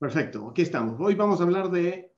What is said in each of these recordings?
Perfecto, aquí estamos. Hoy vamos a hablar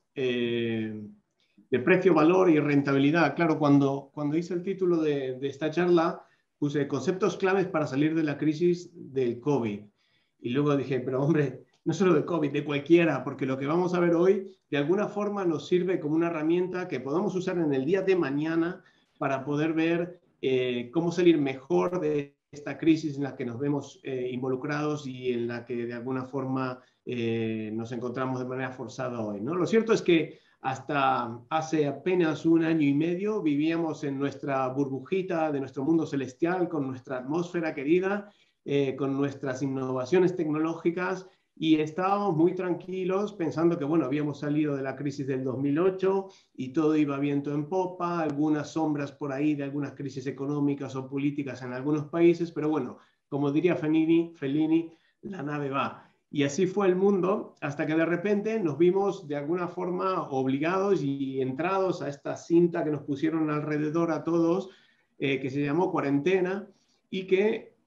de precio, valor y rentabilidad. Claro, cuando hice el título de esta charla, puse conceptos claves para salir de la crisis del COVID. Y luego dije, pero hombre, no solo del COVID, de cualquiera, porque lo que vamos a ver hoy de alguna forma nos sirve como una herramienta que podamos usar en el día de mañana para poder ver cómo salir mejor de esta crisis en la que nos vemos involucrados y en la que de alguna forma nos encontramos de manera forzada hoy, ¿no? Lo cierto es que hasta hace apenas un año y medio vivíamos en nuestra burbujita de nuestro mundo celestial, con nuestra atmósfera querida, con nuestras innovaciones tecnológicas, y estábamos muy tranquilos pensando que, bueno, habíamos salido de la crisis del 2008 y todo iba viento en popa, algunas sombras por ahí de algunas crisis económicas o políticas en algunos países, pero bueno, como diría Fellini, la nave va. Y así fue el mundo hasta que de repente nos vimos de alguna forma obligados y entrados a esta cinta que nos pusieron alrededor a todos, que se llamó cuarentena y que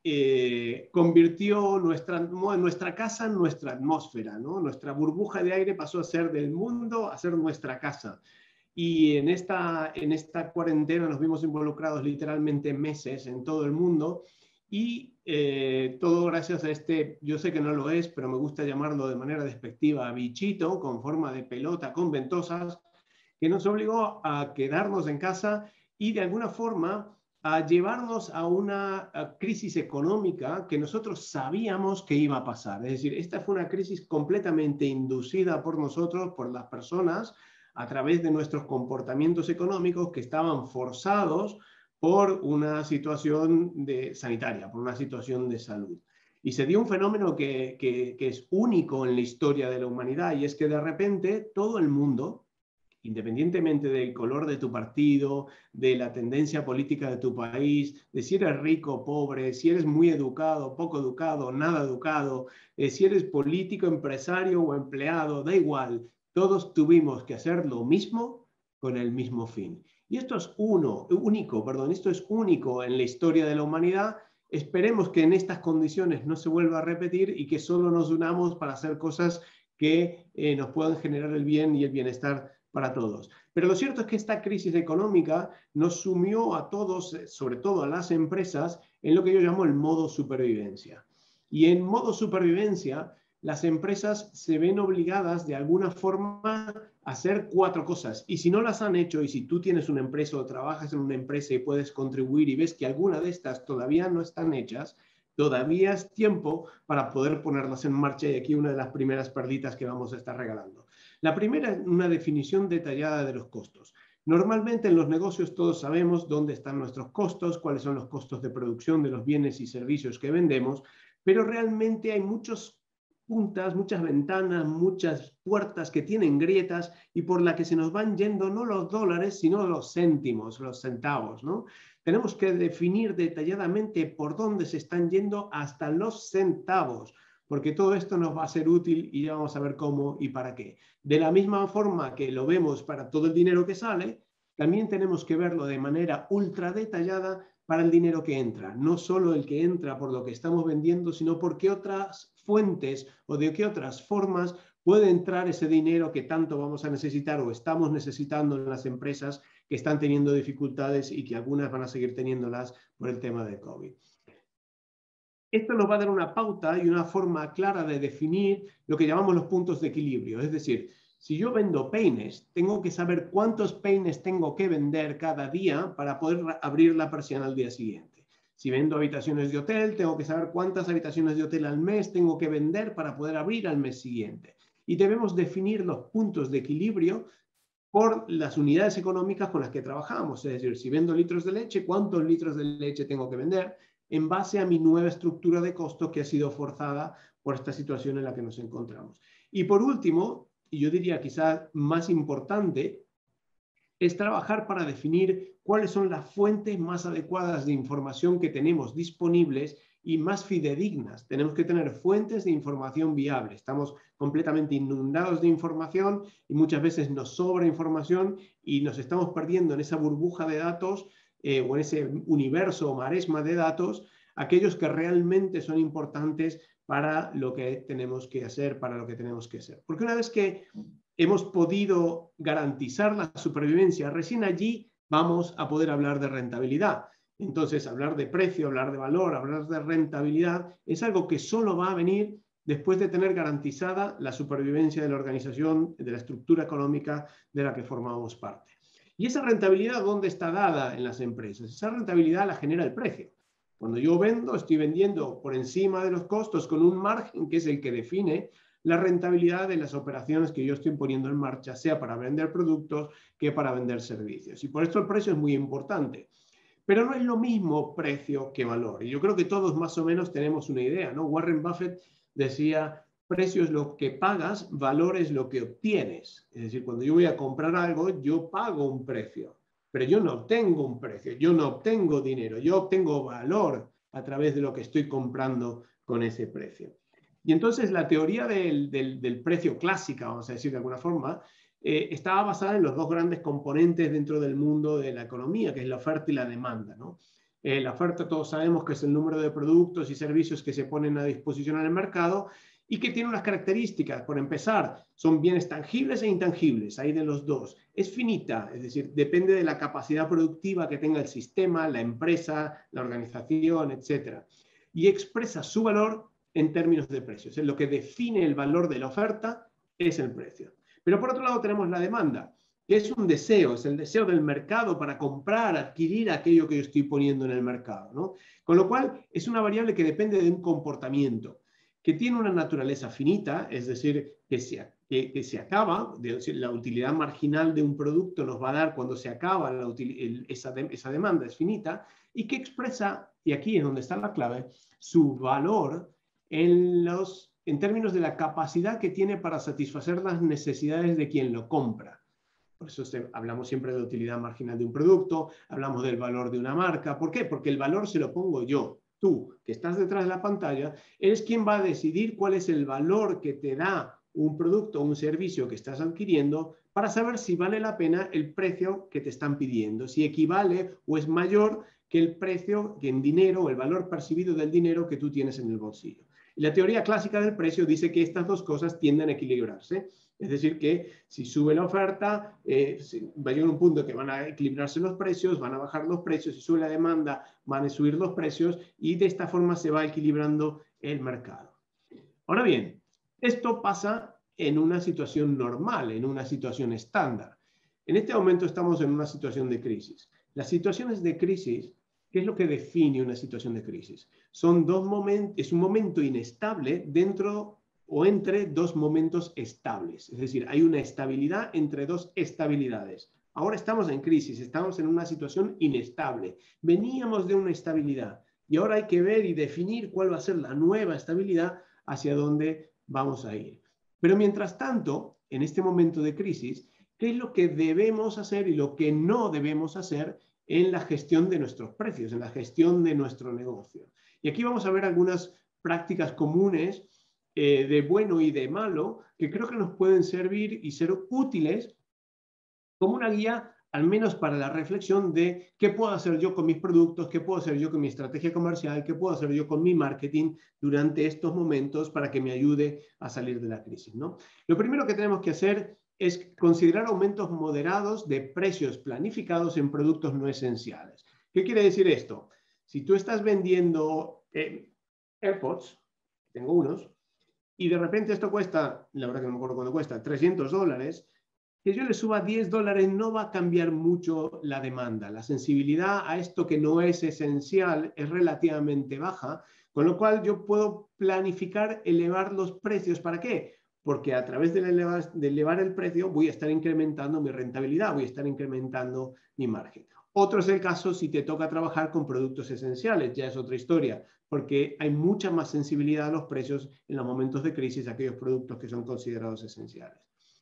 convirtió nuestra casa en nuestra atmósfera, ¿no? Nuestra burbuja de aire pasó a ser del mundo a ser nuestra casa. Y en esta cuarentena nos vimos involucrados literalmente meses en todo el mundo y todo gracias a este, yo sé que no lo es, pero me gusta llamarlo de manera despectiva, bichito con forma de pelota con ventosas, que nos obligó a quedarnos en casa y de alguna forma a llevarnos a una crisis económica que nosotros sabíamos que iba a pasar. Es decir, esta fue una crisis completamente inducida por nosotros, por las personas, a través de nuestros comportamientos económicos que estaban forzados por una situación sanitaria, por una situación de salud. Y se dio un fenómeno que es único en la historia de la humanidad, y es que de repente todo el mundo, independientemente del color de tu partido, de la tendencia política de tu país, de si eres rico o pobre, si eres muy educado, poco educado, nada educado, si eres político, empresario o empleado, da igual, todos tuvimos que hacer lo mismo con el mismo fin. Y esto es esto es único en la historia de la humanidad. Esperemos que en estas condiciones no se vuelva a repetir y que solo nos unamos para hacer cosas que nos puedan generar el bien y el bienestar para todos. Pero lo cierto es que esta crisis económica nos sumió a todos, sobre todo a las empresas, en lo que yo llamo el modo supervivencia. Y en modo supervivencia, las empresas se ven obligadas de alguna forma a hacer 4 cosas. Y si no las han hecho, y si tú tienes una empresa o trabajas en una empresa y puedes contribuir y ves que alguna de estas todavía no están hechas, todavía es tiempo para poder ponerlas en marcha, y aquí una de las primeras perlitas que vamos a estar regalando. La primera es una definición detallada de los costos. Normalmente en los negocios todos sabemos dónde están nuestros costos, cuáles son los costos de producción de los bienes y servicios que vendemos, pero realmente hay muchas puntas, muchas ventanas, muchas puertas que tienen grietas y por la que se nos van yendo no los dólares, sino los céntimos, los centavos, ¿no? Tenemos que definir detalladamente por dónde se están yendo hasta los centavos, porque todo esto nos va a ser útil y ya vamos a ver cómo y para qué. De la misma forma que lo vemos para todo el dinero que sale, también tenemos que verlo de manera ultra detallada para el dinero que entra. No solo el que entra por lo que estamos vendiendo, sino por qué otras fuentes o de qué otras formas puede entrar ese dinero que tanto vamos a necesitar o estamos necesitando en las empresas que están teniendo dificultades y que algunas van a seguir teniéndolas por el tema del COVID. Esto nos va a dar una pauta y una forma clara de definir lo que llamamos los puntos de equilibrio. Es decir, si yo vendo peines, tengo que saber cuántos peines tengo que vender cada día para poder abrir la persiana al día siguiente. Si vendo habitaciones de hotel, tengo que saber cuántas habitaciones de hotel al mes tengo que vender para poder abrir al mes siguiente. Y debemos definir los puntos de equilibrio por las unidades económicas con las que trabajamos. Es decir, si vendo litros de leche, ¿cuántos litros de leche tengo que vender? En base a mi nueva estructura de costos que ha sido forzada por esta situación en la que nos encontramos. Y por último, y yo diría quizás más importante, es trabajar para definir cuáles son las fuentes más adecuadas de información que tenemos disponibles y más fidedignas. Tenemos que tener fuentes de información viables. Estamos completamente inundados de información y muchas veces nos sobra información y nos estamos perdiendo en esa burbuja de datos o en ese universo o maresma de datos, aquellos que realmente son importantes para lo que tenemos que hacer, para lo que tenemos que hacer. Porque una vez que hemos podido garantizar la supervivencia, recién allí vamos a poder hablar de rentabilidad. Entonces, hablar de precio, hablar de valor, hablar de rentabilidad, es algo que solo va a venir después de tener garantizada la supervivencia de la organización, de la estructura económica de la que formamos parte. ¿Y esa rentabilidad dónde está dada en las empresas? Esa rentabilidad la genera el precio. Cuando yo vendo, estoy vendiendo por encima de los costos con un margen que es el que define la rentabilidad de las operaciones que yo estoy poniendo en marcha, sea para vender productos que para vender servicios. Y por esto el precio es muy importante. Pero no es lo mismo precio que valor. Y yo creo que todos más o menos tenemos una idea, ¿no? Warren Buffett decía, precio es lo que pagas, valor es lo que obtienes. Es decir, cuando yo voy a comprar algo, yo pago un precio, pero yo no obtengo un precio, yo no obtengo dinero, yo obtengo valor a través de lo que estoy comprando con ese precio. Y entonces la teoría del precio clásica, vamos a decir de alguna forma, estaba basada en los dos grandes componentes dentro del mundo de la economía, que es la oferta y la demanda, ¿no? La oferta todos sabemos que es el número de productos y servicios que se ponen a disposición en el mercado y que tiene unas características. Por empezar, son bienes tangibles e intangibles, hay de los dos. Es finita, es decir, depende de la capacidad productiva que tenga el sistema, la empresa, la organización, etc. Y expresa su valor en términos de precios. Lo que define el valor de la oferta es el precio. Pero por otro lado tenemos la demanda, que es un deseo, es el deseo del mercado para comprar, adquirir aquello que yo estoy poniendo en el mercado, ¿no? Con lo cual es una variable que depende de un comportamiento, que tiene una naturaleza finita, es decir, que se acaba, la utilidad marginal de un producto nos va a dar cuando se acaba esa demanda, es finita, y que expresa, y aquí es donde está la clave, su valor en términos de la capacidad que tiene para satisfacer las necesidades de quien lo compra. Por eso hablamos siempre de la utilidad marginal de un producto, hablamos del valor de una marca. ¿Por qué? Porque el valor se lo pongo yo. Tú, que estás detrás de la pantalla, eres quien va a decidir cuál es el valor que te da un producto o un servicio que estás adquiriendo para saber si vale la pena el precio que te están pidiendo, si equivale o es mayor que el precio que en dinero o el valor percibido del dinero que tú tienes en el bolsillo. Y la teoría clásica del precio dice que estas dos cosas tienden a equilibrarse. Es decir, que si sube la oferta, va a llegar un punto que van a equilibrarse los precios, van a bajar los precios, si sube la demanda, van a subir los precios y de esta forma se va equilibrando el mercado. Ahora bien, esto pasa en una situación normal, en una situación estándar. En este momento estamos en una situación de crisis. Las situaciones de crisis, ¿qué es lo que define una situación de crisis? Es un momento inestable dentro o entre dos momentos estables. Es decir, hay una estabilidad entre dos estabilidades. Ahora estamos en crisis, estamos en una situación inestable. Veníamos de una estabilidad y ahora hay que ver y definir cuál va a ser la nueva estabilidad hacia dónde vamos a ir. Pero mientras tanto, en este momento de crisis, ¿qué es lo que debemos hacer y lo que no debemos hacer en la gestión de nuestros precios, en la gestión de nuestro negocio? Y aquí vamos a ver algunas prácticas comunes de bueno y de malo que creo que nos pueden servir y ser útiles como una guía, al menos para la reflexión de qué puedo hacer yo con mis productos, qué puedo hacer yo con mi estrategia comercial, qué puedo hacer yo con mi marketing durante estos momentos para que me ayude a salir de la crisis, ¿no? Lo primero que tenemos que hacer es considerar aumentos moderados de precios planificados en productos no esenciales. ¿Qué quiere decir esto? Si tú estás vendiendo AirPods, tengo unos, y de repente esto cuesta, la verdad que no me acuerdo cuánto cuesta, $300, que yo le suba $10 no va a cambiar mucho la demanda. La sensibilidad a esto que no es esencial es relativamente baja, con lo cual yo puedo planificar elevar los precios. ¿Para qué? Porque a través de elevar el precio voy a estar incrementando mi rentabilidad, voy a estar incrementando mi margen. Otro es el caso si te toca trabajar con productos esenciales, ya es otra historia, porque hay mucha más sensibilidad a los precios en los momentos de crisis, aquellos productos que son considerados esenciales.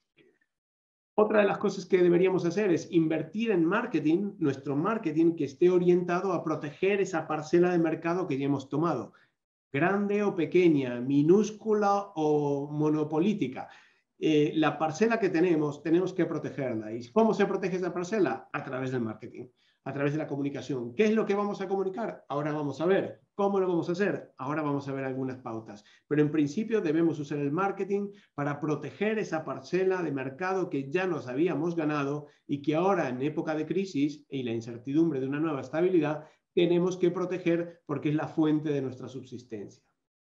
Otra de las cosas que deberíamos hacer es invertir en marketing, nuestro marketing que esté orientado a proteger esa parcela de mercado que ya hemos tomado, grande o pequeña, minúscula o monopolítica. La parcela que tenemos que protegerla. ¿Y cómo se protege esa parcela? A través del marketing. a través de la comunicación. ¿Qué es lo que vamos a comunicar? Ahora vamos a ver. ¿Cómo lo vamos a hacer? Ahora vamos a ver algunas pautas. Pero en principio debemos usar el marketing para proteger esa parcela de mercado que ya nos habíamos ganado y que ahora en época de crisis y la incertidumbre de una nueva estabilidad tenemos que proteger porque es la fuente de nuestra subsistencia.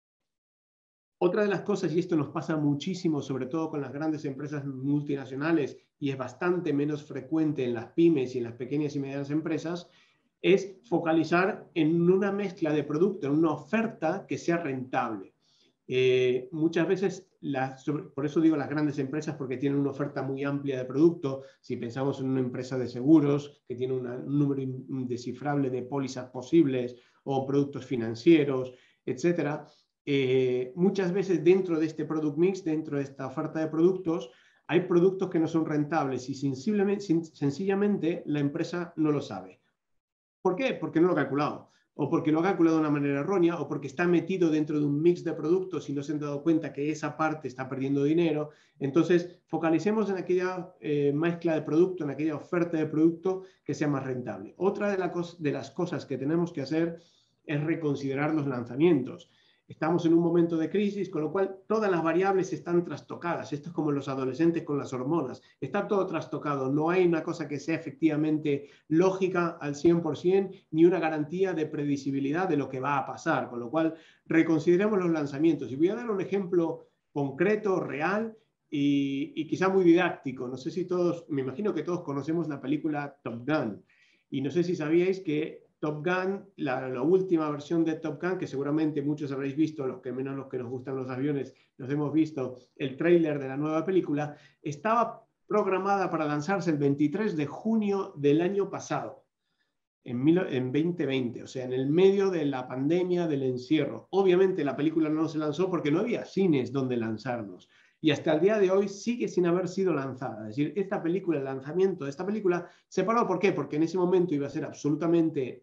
Otra de las cosas, y esto nos pasa muchísimo, sobre todo con las grandes empresas multinacionales, y es bastante menos frecuente en las pymes y en las pequeñas y medianas empresas, es focalizar en una mezcla de producto, en una oferta que sea rentable. Muchas veces, por eso digo las grandes empresas, porque tienen una oferta muy amplia de producto. Si pensamos en una empresa de seguros que tiene un número indescifrable de pólizas posibles o productos financieros, etcétera, muchas veces dentro de este product mix, dentro de esta oferta de productos, hay productos que no son rentables y sencillamente la empresa no lo sabe. ¿Por qué? Porque no lo ha calculado, o porque lo ha calculado de una manera errónea, o porque está metido dentro de un mix de productos y no se han dado cuenta que esa parte está perdiendo dinero. Entonces, focalicemos en aquella mezcla de producto, en aquella oferta de producto que sea más rentable. Otra de las cosas que tenemos que hacer es reconsiderar los lanzamientos. Estamos en un momento de crisis, con lo cual todas las variables están trastocadas. Esto es como los adolescentes con las hormonas. Está todo trastocado. No hay una cosa que sea efectivamente lógica al 100%, ni una garantía de previsibilidad de lo que va a pasar. Con lo cual, reconsideremos los lanzamientos. Y voy a dar un ejemplo concreto, real y quizá muy didáctico. No sé si todos, me imagino que todos conocemos la película Top Gun. Y no sé si sabíais que Top Gun, la última versión de Top Gun, que seguramente muchos habréis visto, los que menos los que nos gustan los aviones, nos hemos visto el tráiler de la nueva película, estaba programada para lanzarse el 23 de junio del año pasado, en 2020, o sea, en el medio de la pandemia, del encierro. Obviamente la película no se lanzó porque no había cines donde lanzarnos. Y hasta el día de hoy sigue sin haber sido lanzada. Es decir, esta película, el lanzamiento de esta película se paró. ¿Por qué? Porque en ese momento iba a ser absolutamente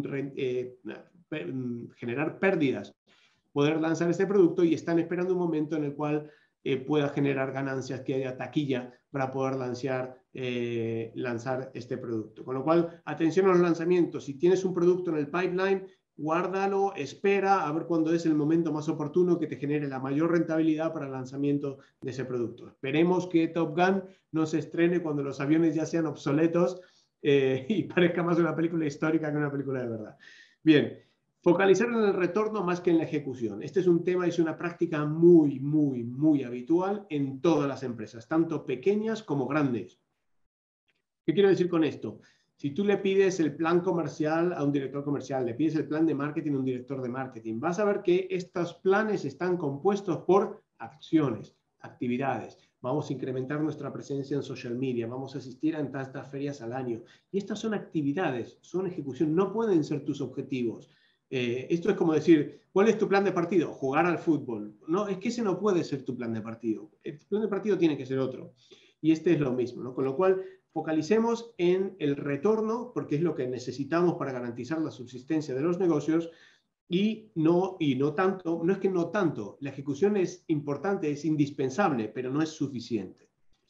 generar pérdidas poder lanzar este producto y están esperando un momento en el cual pueda generar ganancias, que haya taquilla para poder lanzar este producto. Con lo cual, atención a los lanzamientos. Si tienes un producto en el pipeline, guárdalo, espera a ver cuándo es el momento más oportuno que te genere la mayor rentabilidad para el lanzamiento de ese producto. Esperemos que Top Gun no se estrene cuando los aviones ya sean obsoletos y parezca más una película histórica que una película de verdad. Bien, focalizar en el retorno más que en la ejecución. Este es un tema, es una práctica muy, muy, muy habitual en todas las empresas, tanto pequeñas como grandes. ¿Qué quiero decir con esto? Si tú le pides el plan comercial a un director comercial, le pides el plan de marketing a un director de marketing, vas a ver que estos planes están compuestos por acciones, actividades. Vamos a incrementar nuestra presencia en social media, vamos a asistir a tantas ferias al año. Y estas son actividades, son ejecución, no pueden ser tus objetivos. Esto es como decir, ¿cuál es tu plan de partido? Jugar al fútbol. No, es que ese no puede ser tu plan de partido. El plan de partido tiene que ser otro. Y este es lo mismo, ¿no? Con lo cual, focalicemos en el retorno, porque es lo que necesitamos para garantizar la subsistencia de los negocios, y no tanto, no es que no tanto, la ejecución es importante, es indispensable, pero no es suficiente.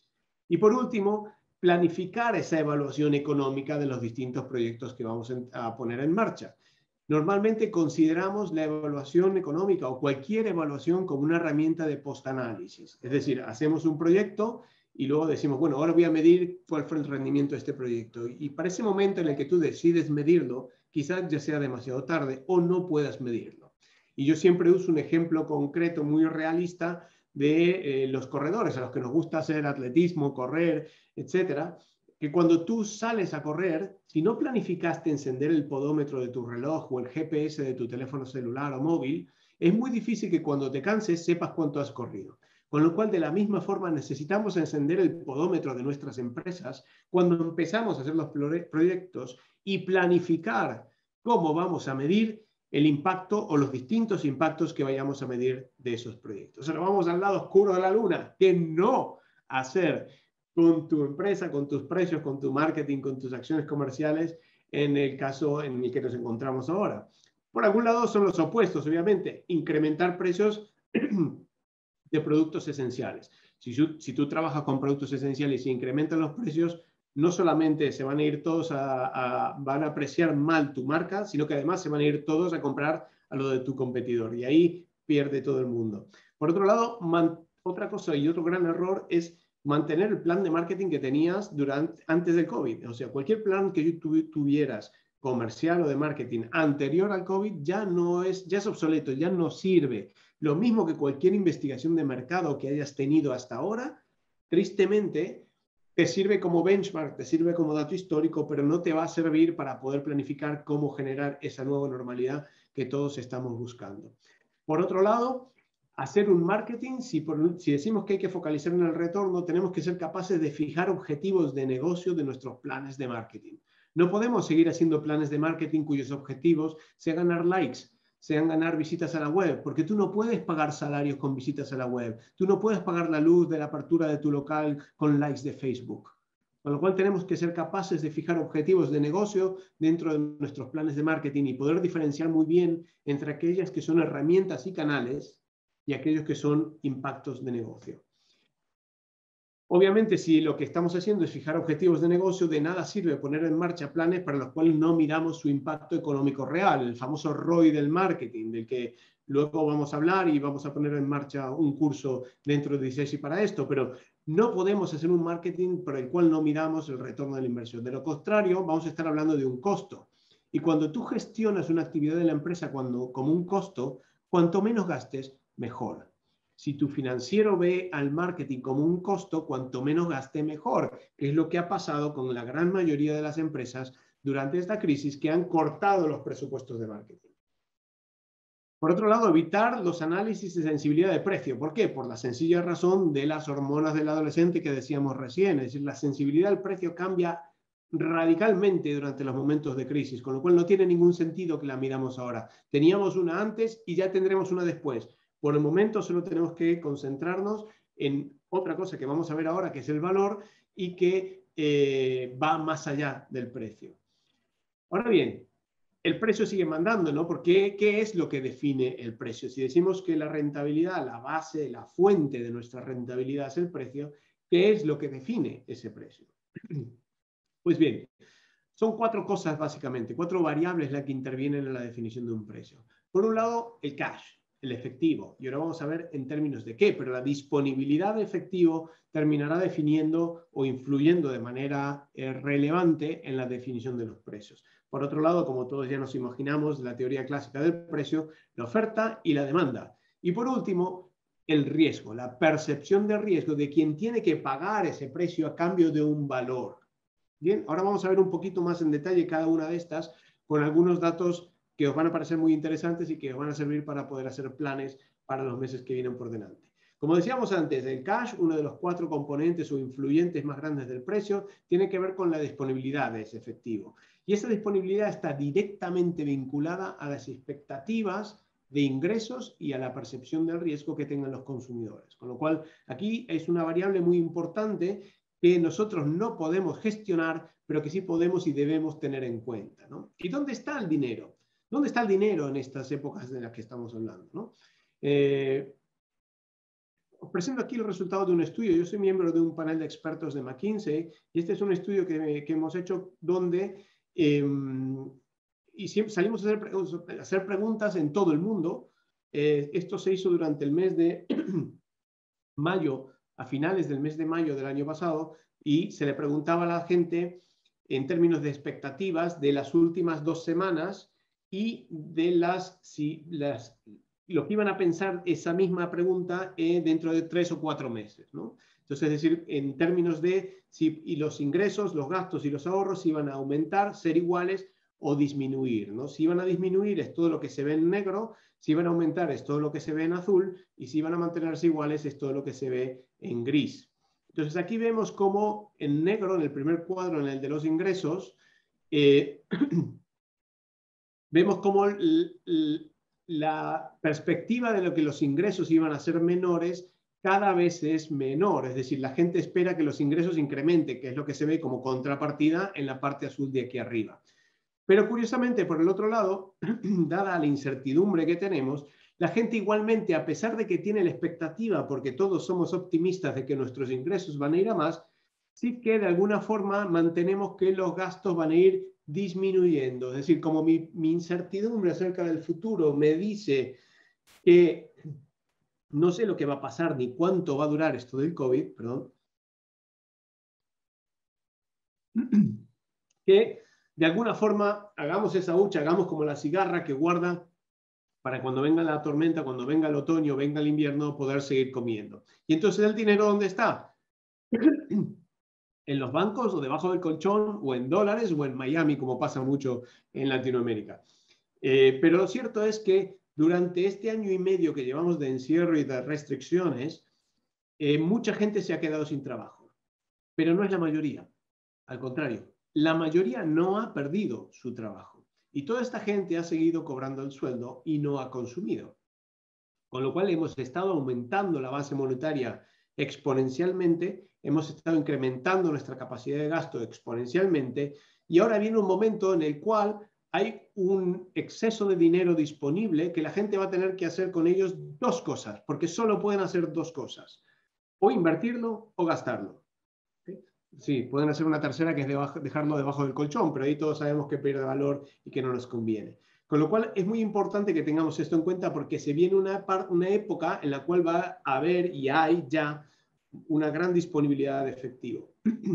Y por último, planificar esa evaluación económica de los distintos proyectos que vamos a poner en marcha. Normalmente consideramos la evaluación económica o cualquier evaluación como una herramienta de post-análisis. Es decir, hacemos un proyecto y luego decimos, bueno, ahora voy a medir cuál fue el rendimiento de este proyecto. Y para ese momento en el que tú decides medirlo, quizás ya sea demasiado tarde o no puedas medirlo. Y yo siempre uso un ejemplo concreto muy realista de los corredores, a los que nos gusta hacer atletismo, correr, etcétera, que cuando tú sales a correr, si no planificaste encender el podómetro de tu reloj o el GPS de tu teléfono celular o móvil, es muy difícil que cuando te canses sepas cuánto has corrido. Con lo cual, de la misma forma, necesitamos encender el podómetro de nuestras empresas cuando empezamos a hacer los proyectos y planificar cómo vamos a medir el impacto o los distintos impactos que vayamos a medir de esos proyectos. Ahora vamos al lado oscuro de la luna, que no hacer con tu empresa, con tus precios, con tu marketing, con tus acciones comerciales, en el caso en el que nos encontramos ahora. Por algún lado son los opuestos, obviamente, incrementar precios de productos esenciales. Si tú trabajas con productos esenciales y incrementas los precios, no solamente se van a ir todos van a apreciar mal tu marca, sino que además se van a ir todos a comprar a lo de tu competidor y ahí pierde todo el mundo. Por otro lado, otra cosa y otro gran error es mantener el plan de marketing que tenías antes del COVID. O sea, cualquier plan que tuvieras comercial o de marketing anterior al COVID ya es obsoleto, ya no sirve. Lo mismo que cualquier investigación de mercado que hayas tenido hasta ahora, tristemente, te sirve como benchmark, te sirve como dato histórico, pero no te va a servir para poder planificar cómo generar esa nueva normalidad que todos estamos buscando. Por otro lado, hacer un marketing, si decimos que hay que focalizar en el retorno, tenemos que ser capaces de fijar objetivos de negocio de nuestros planes de marketing. No podemos seguir haciendo planes de marketing cuyos objetivos sean ganar likes, sean ganar visitas a la web, porque tú no puedes pagar salarios con visitas a la web, tú no puedes pagar la luz de la apertura de tu local con likes de Facebook. Con lo cual tenemos que ser capaces de fijar objetivos de negocio dentro de nuestros planes de marketing y poder diferenciar muy bien entre aquellas que son herramientas y canales y aquellos que son impactos de negocio. Obviamente, si lo que estamos haciendo es fijar objetivos de negocio, de nada sirve poner en marcha planes para los cuales no miramos su impacto económico real, el famoso ROI del marketing, del que luego vamos a hablar y vamos a poner en marcha un curso dentro de DCSI para esto, pero no podemos hacer un marketing por el cual no miramos el retorno de la inversión. De lo contrario, vamos a estar hablando de un costo. Y cuando tú gestionas una actividad de la empresa como un costo, cuanto menos gastes, mejor. Si tu financiero ve al marketing como un costo, cuanto menos gaste, mejor, que es lo que ha pasado con la gran mayoría de las empresas durante esta crisis que han cortado los presupuestos de marketing. Por otro lado, evitar los análisis de sensibilidad de precio. ¿Por qué? Por la sencilla razón de las hormonas del adolescente que decíamos recién. Es decir, la sensibilidad al precio cambia radicalmente durante los momentos de crisis, con lo cual no tiene ningún sentido que la miramos ahora. Teníamos una antes y ya tendremos una después. Por el momento solo tenemos que concentrarnos en otra cosa que vamos a ver ahora, que es el valor y que va más allá del precio. Ahora bien, el precio sigue mandando, ¿no? Porque ¿qué es lo que define el precio? Si decimos que la rentabilidad, la base, la fuente de nuestra rentabilidad es el precio, ¿qué es lo que define ese precio? Pues bien, son cuatro cosas básicamente, cuatro variables las que intervienen en la definición de un precio. Por un lado, el cash, el efectivo. Y ahora vamos a ver en términos de qué, pero la disponibilidad de efectivo terminará definiendo o influyendo de manera relevante en la definición de los precios. Por otro lado, como todos ya nos imaginamos, la teoría clásica del precio, la oferta y la demanda. Y por último, el riesgo, la percepción de riesgo de quien tiene que pagar ese precio a cambio de un valor. Bien, ahora vamos a ver un poquito más en detalle cada una de estas con algunos datos que os van a parecer muy interesantes y que os van a servir para poder hacer planes para los meses que vienen por delante. Como decíamos antes, el cash, uno de los cuatro componentes o influyentes más grandes del precio, tiene que ver con la disponibilidad de ese efectivo. Y esa disponibilidad está directamente vinculada a las expectativas de ingresos y a la percepción del riesgo que tengan los consumidores. Con lo cual, aquí es una variable muy importante que nosotros no podemos gestionar, pero que sí podemos y debemos tener en cuenta, ¿no? ¿Y dónde está el dinero? ¿Dónde está el dinero en estas épocas de las que estamos hablando, ¿no? Os presento aquí el resultado de un estudio. Yo soy miembro de un panel de expertos de McKinsey y este es un estudio que hemos hecho donde y siempre salimos a hacer preguntas en todo el mundo. Esto se hizo durante el mes de mayo, a finales del mes de mayo del año pasado, y se le preguntaba a la gente en términos de expectativas de las últimas 2 semanas y de lo que iban a pensar esa misma pregunta dentro de 3 o 4 meses, ¿no? Entonces, es decir, en términos de si los ingresos, los gastos y los ahorros iban a aumentar, ser iguales o disminuir, ¿no? Si iban a disminuir es todo lo que se ve en negro, si iban a aumentar es todo lo que se ve en azul y si iban a mantenerse iguales es todo lo que se ve en gris. Entonces aquí vemos cómo en negro, en el primer cuadro, en el de los ingresos, vemos cómo la perspectiva de lo que los ingresos iban a ser menores cada vez es menor, es decir, la gente espera que los ingresos incrementen, que es lo que se ve como contrapartida en la parte azul de aquí arriba. Pero curiosamente, por el otro lado, dada la incertidumbre que tenemos, la gente igualmente, a pesar de que tiene la expectativa, porque todos somos optimistas de que nuestros ingresos van a ir a más, sí que de alguna forma mantenemos que los gastos van a ir disminuyendo. Es decir, como mi incertidumbre acerca del futuro me dice que no sé lo que va a pasar ni cuánto va a durar esto del COVID, perdón, que de alguna forma hagamos esa hucha, hagamos como la cigarra que guarda para cuando venga la tormenta, cuando venga el otoño, venga el invierno, poder seguir comiendo. Y entonces el dinero, ¿dónde está? En los bancos o debajo del colchón o en dólares o en Miami, como pasa mucho en Latinoamérica. Pero lo cierto es que durante este año y medio que llevamos de encierro y de restricciones, mucha gente se ha quedado sin trabajo, pero no es la mayoría. Al contrario, la mayoría no ha perdido su trabajo y toda esta gente ha seguido cobrando el sueldo y no ha consumido. Con lo cual hemos estado aumentando la base monetaria exponencialmente, hemos estado incrementando nuestra capacidad de gasto exponencialmente y ahora viene un momento en el cual hay un exceso de dinero disponible que la gente va a tener que hacer con ellos dos cosas, porque solo pueden hacer dos cosas, o invertirlo o gastarlo. Sí, pueden hacer una tercera que es dejarlo debajo del colchón, pero ahí todos sabemos que pierde valor y que no nos conviene. Con lo cual es muy importante que tengamos esto en cuenta porque se viene una época en la cual va a haber y hay ya una gran disponibilidad de efectivo.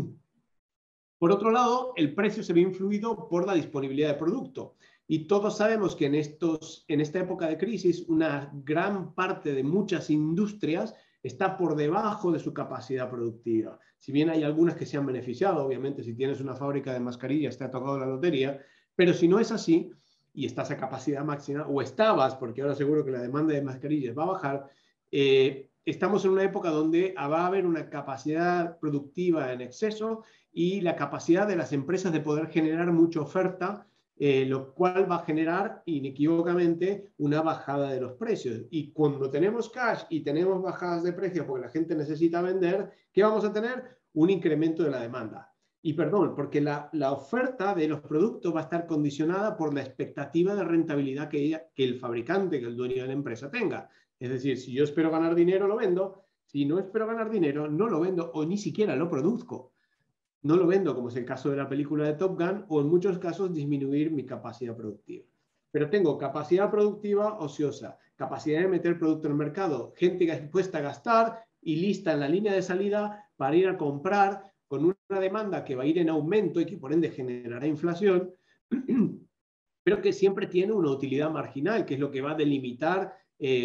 Por otro lado, el precio se ve influido por la disponibilidad de producto. Y todos sabemos que en esta época de crisis, una gran parte de muchas industrias está por debajo de su capacidad productiva. Si bien hay algunas que se han beneficiado, obviamente, si tienes una fábrica de mascarillas te ha tocado la lotería, pero si no es así y estás a capacidad máxima, o estabas, porque ahora seguro que la demanda de mascarillas va a bajar, estamos en una época donde va a haber una capacidad productiva en exceso y la capacidad de las empresas de poder generar mucha oferta, lo cual va a generar inequívocamente una bajada de los precios. Y cuando tenemos cash y tenemos bajadas de precios porque la gente necesita vender, ¿qué vamos a tener? Un incremento de la demanda. Y perdón, porque la oferta de los productos va a estar condicionada por la expectativa de rentabilidad que el fabricante, que el dueño de la empresa tenga. Es decir, si yo espero ganar dinero, lo vendo. Si no espero ganar dinero, no lo vendo o ni siquiera lo produzco. No lo vendo, como es el caso de la película de Top Gun, o en muchos casos disminuir mi capacidad productiva. Pero tengo capacidad productiva ociosa, capacidad de meter producto en el mercado, gente que es dispuesta a gastar y lista en la línea de salida para ir a comprar con una demanda que va a ir en aumento y que por ende generará inflación, pero que siempre tiene una utilidad marginal, que es lo que va a delimitar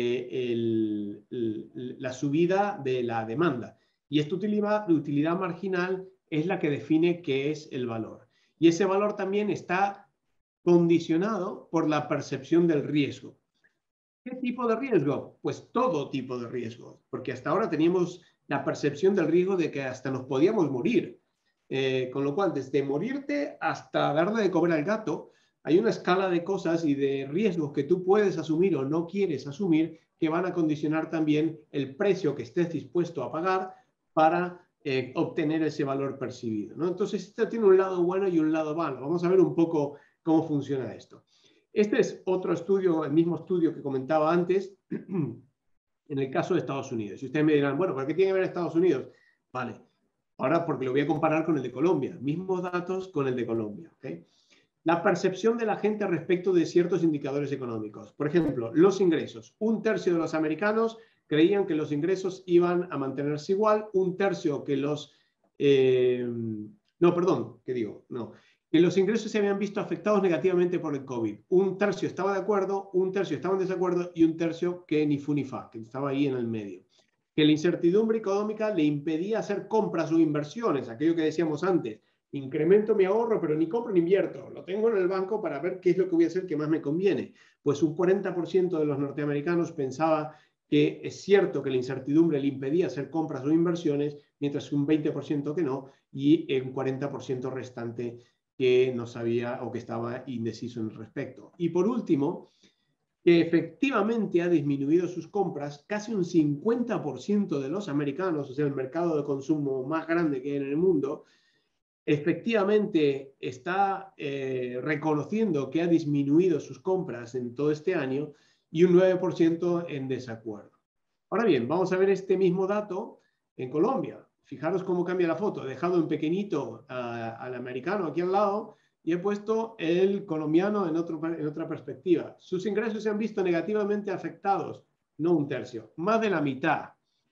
la subida de la demanda. Y esta utilidad marginal es la que define qué es el valor. Y ese valor también está condicionado por la percepción del riesgo. ¿Qué tipo de riesgo? Pues todo tipo de riesgo, porque hasta ahora teníamos la percepción del riesgo de que hasta nos podíamos morir. Con lo cual, desde morirte hasta darle de comer al gato, hay una escala de cosas y de riesgos que tú puedes asumir o no quieres asumir que van a condicionar también el precio que estés dispuesto a pagar para obtener ese valor percibido, ¿no? Entonces, esto tiene un lado bueno y un lado malo. Vamos a ver un poco cómo funciona esto. Este es otro estudio, el mismo estudio que comentaba antes, en el caso de Estados Unidos. Y ustedes me dirán, bueno, ¿por qué tiene que ver Estados Unidos? Vale, ahora porque lo voy a comparar con el de Colombia, mismos datos con el de Colombia, ¿okay? La percepción de la gente respecto de ciertos indicadores económicos. Por ejemplo, los ingresos. 1/3 de los americanos creían que los ingresos iban a mantenerse igual, 1/3 que los... no, perdón, ¿qué digo? No. Que los ingresos se habían visto afectados negativamente por el COVID. 1/3 estaba de acuerdo, 1/3 estaba en desacuerdo y 1/3 que ni fu ni fa, que estaba ahí en el medio. Que la incertidumbre económica le impedía hacer compras o inversiones, aquello que decíamos antes. Incremento mi ahorro, pero ni compro ni invierto. Lo tengo en el banco para ver qué es lo que voy a hacer que más me conviene. Pues un 40% de los norteamericanos pensaba que es cierto que la incertidumbre le impedía hacer compras o inversiones, mientras que un 20% que no, y un 40% restante que no sabía o que estaba indeciso en el respecto. Y por último, que efectivamente ha disminuido sus compras, casi un 50% de los americanos, o sea, el mercado de consumo más grande que hay en el mundo, efectivamente está reconociendo que ha disminuido sus compras en todo este año y un 9% en desacuerdo. Ahora bien, vamos a ver este mismo dato en Colombia. fijaros cómo cambia la foto. He dejado en pequeñito al americano aquí al lado y he puesto el colombiano en otra perspectiva. Sus ingresos se han visto negativamente afectados, no un tercio, más de la mitad.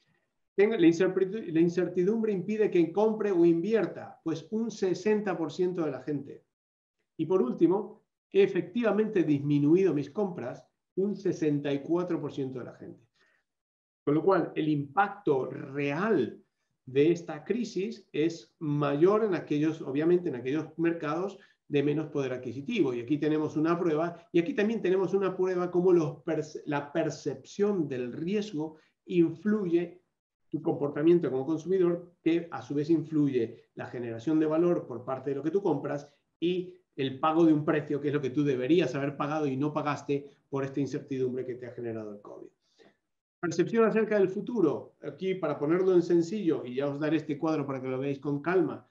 La incertidumbre impide que compre o invierta, pues un 60% de la gente. Y por último, he efectivamente disminuido mis compras un 64% de la gente. Con lo cual, el impacto real de esta crisis es mayor en aquellos, obviamente, en aquellos mercados de menos poder adquisitivo. Y aquí tenemos una prueba, y aquí también tenemos una prueba cómo la percepción del riesgo influye tu comportamiento como consumidor, que a su vez influye la generación de valor por parte de lo que tú compras y el pago de un precio, que es lo que tú deberías haber pagado y no pagaste por esta incertidumbre que te ha generado el COVID. Percepción acerca del futuro. Aquí, para ponerlo en sencillo, y ya os daré este cuadro para que lo veáis con calma.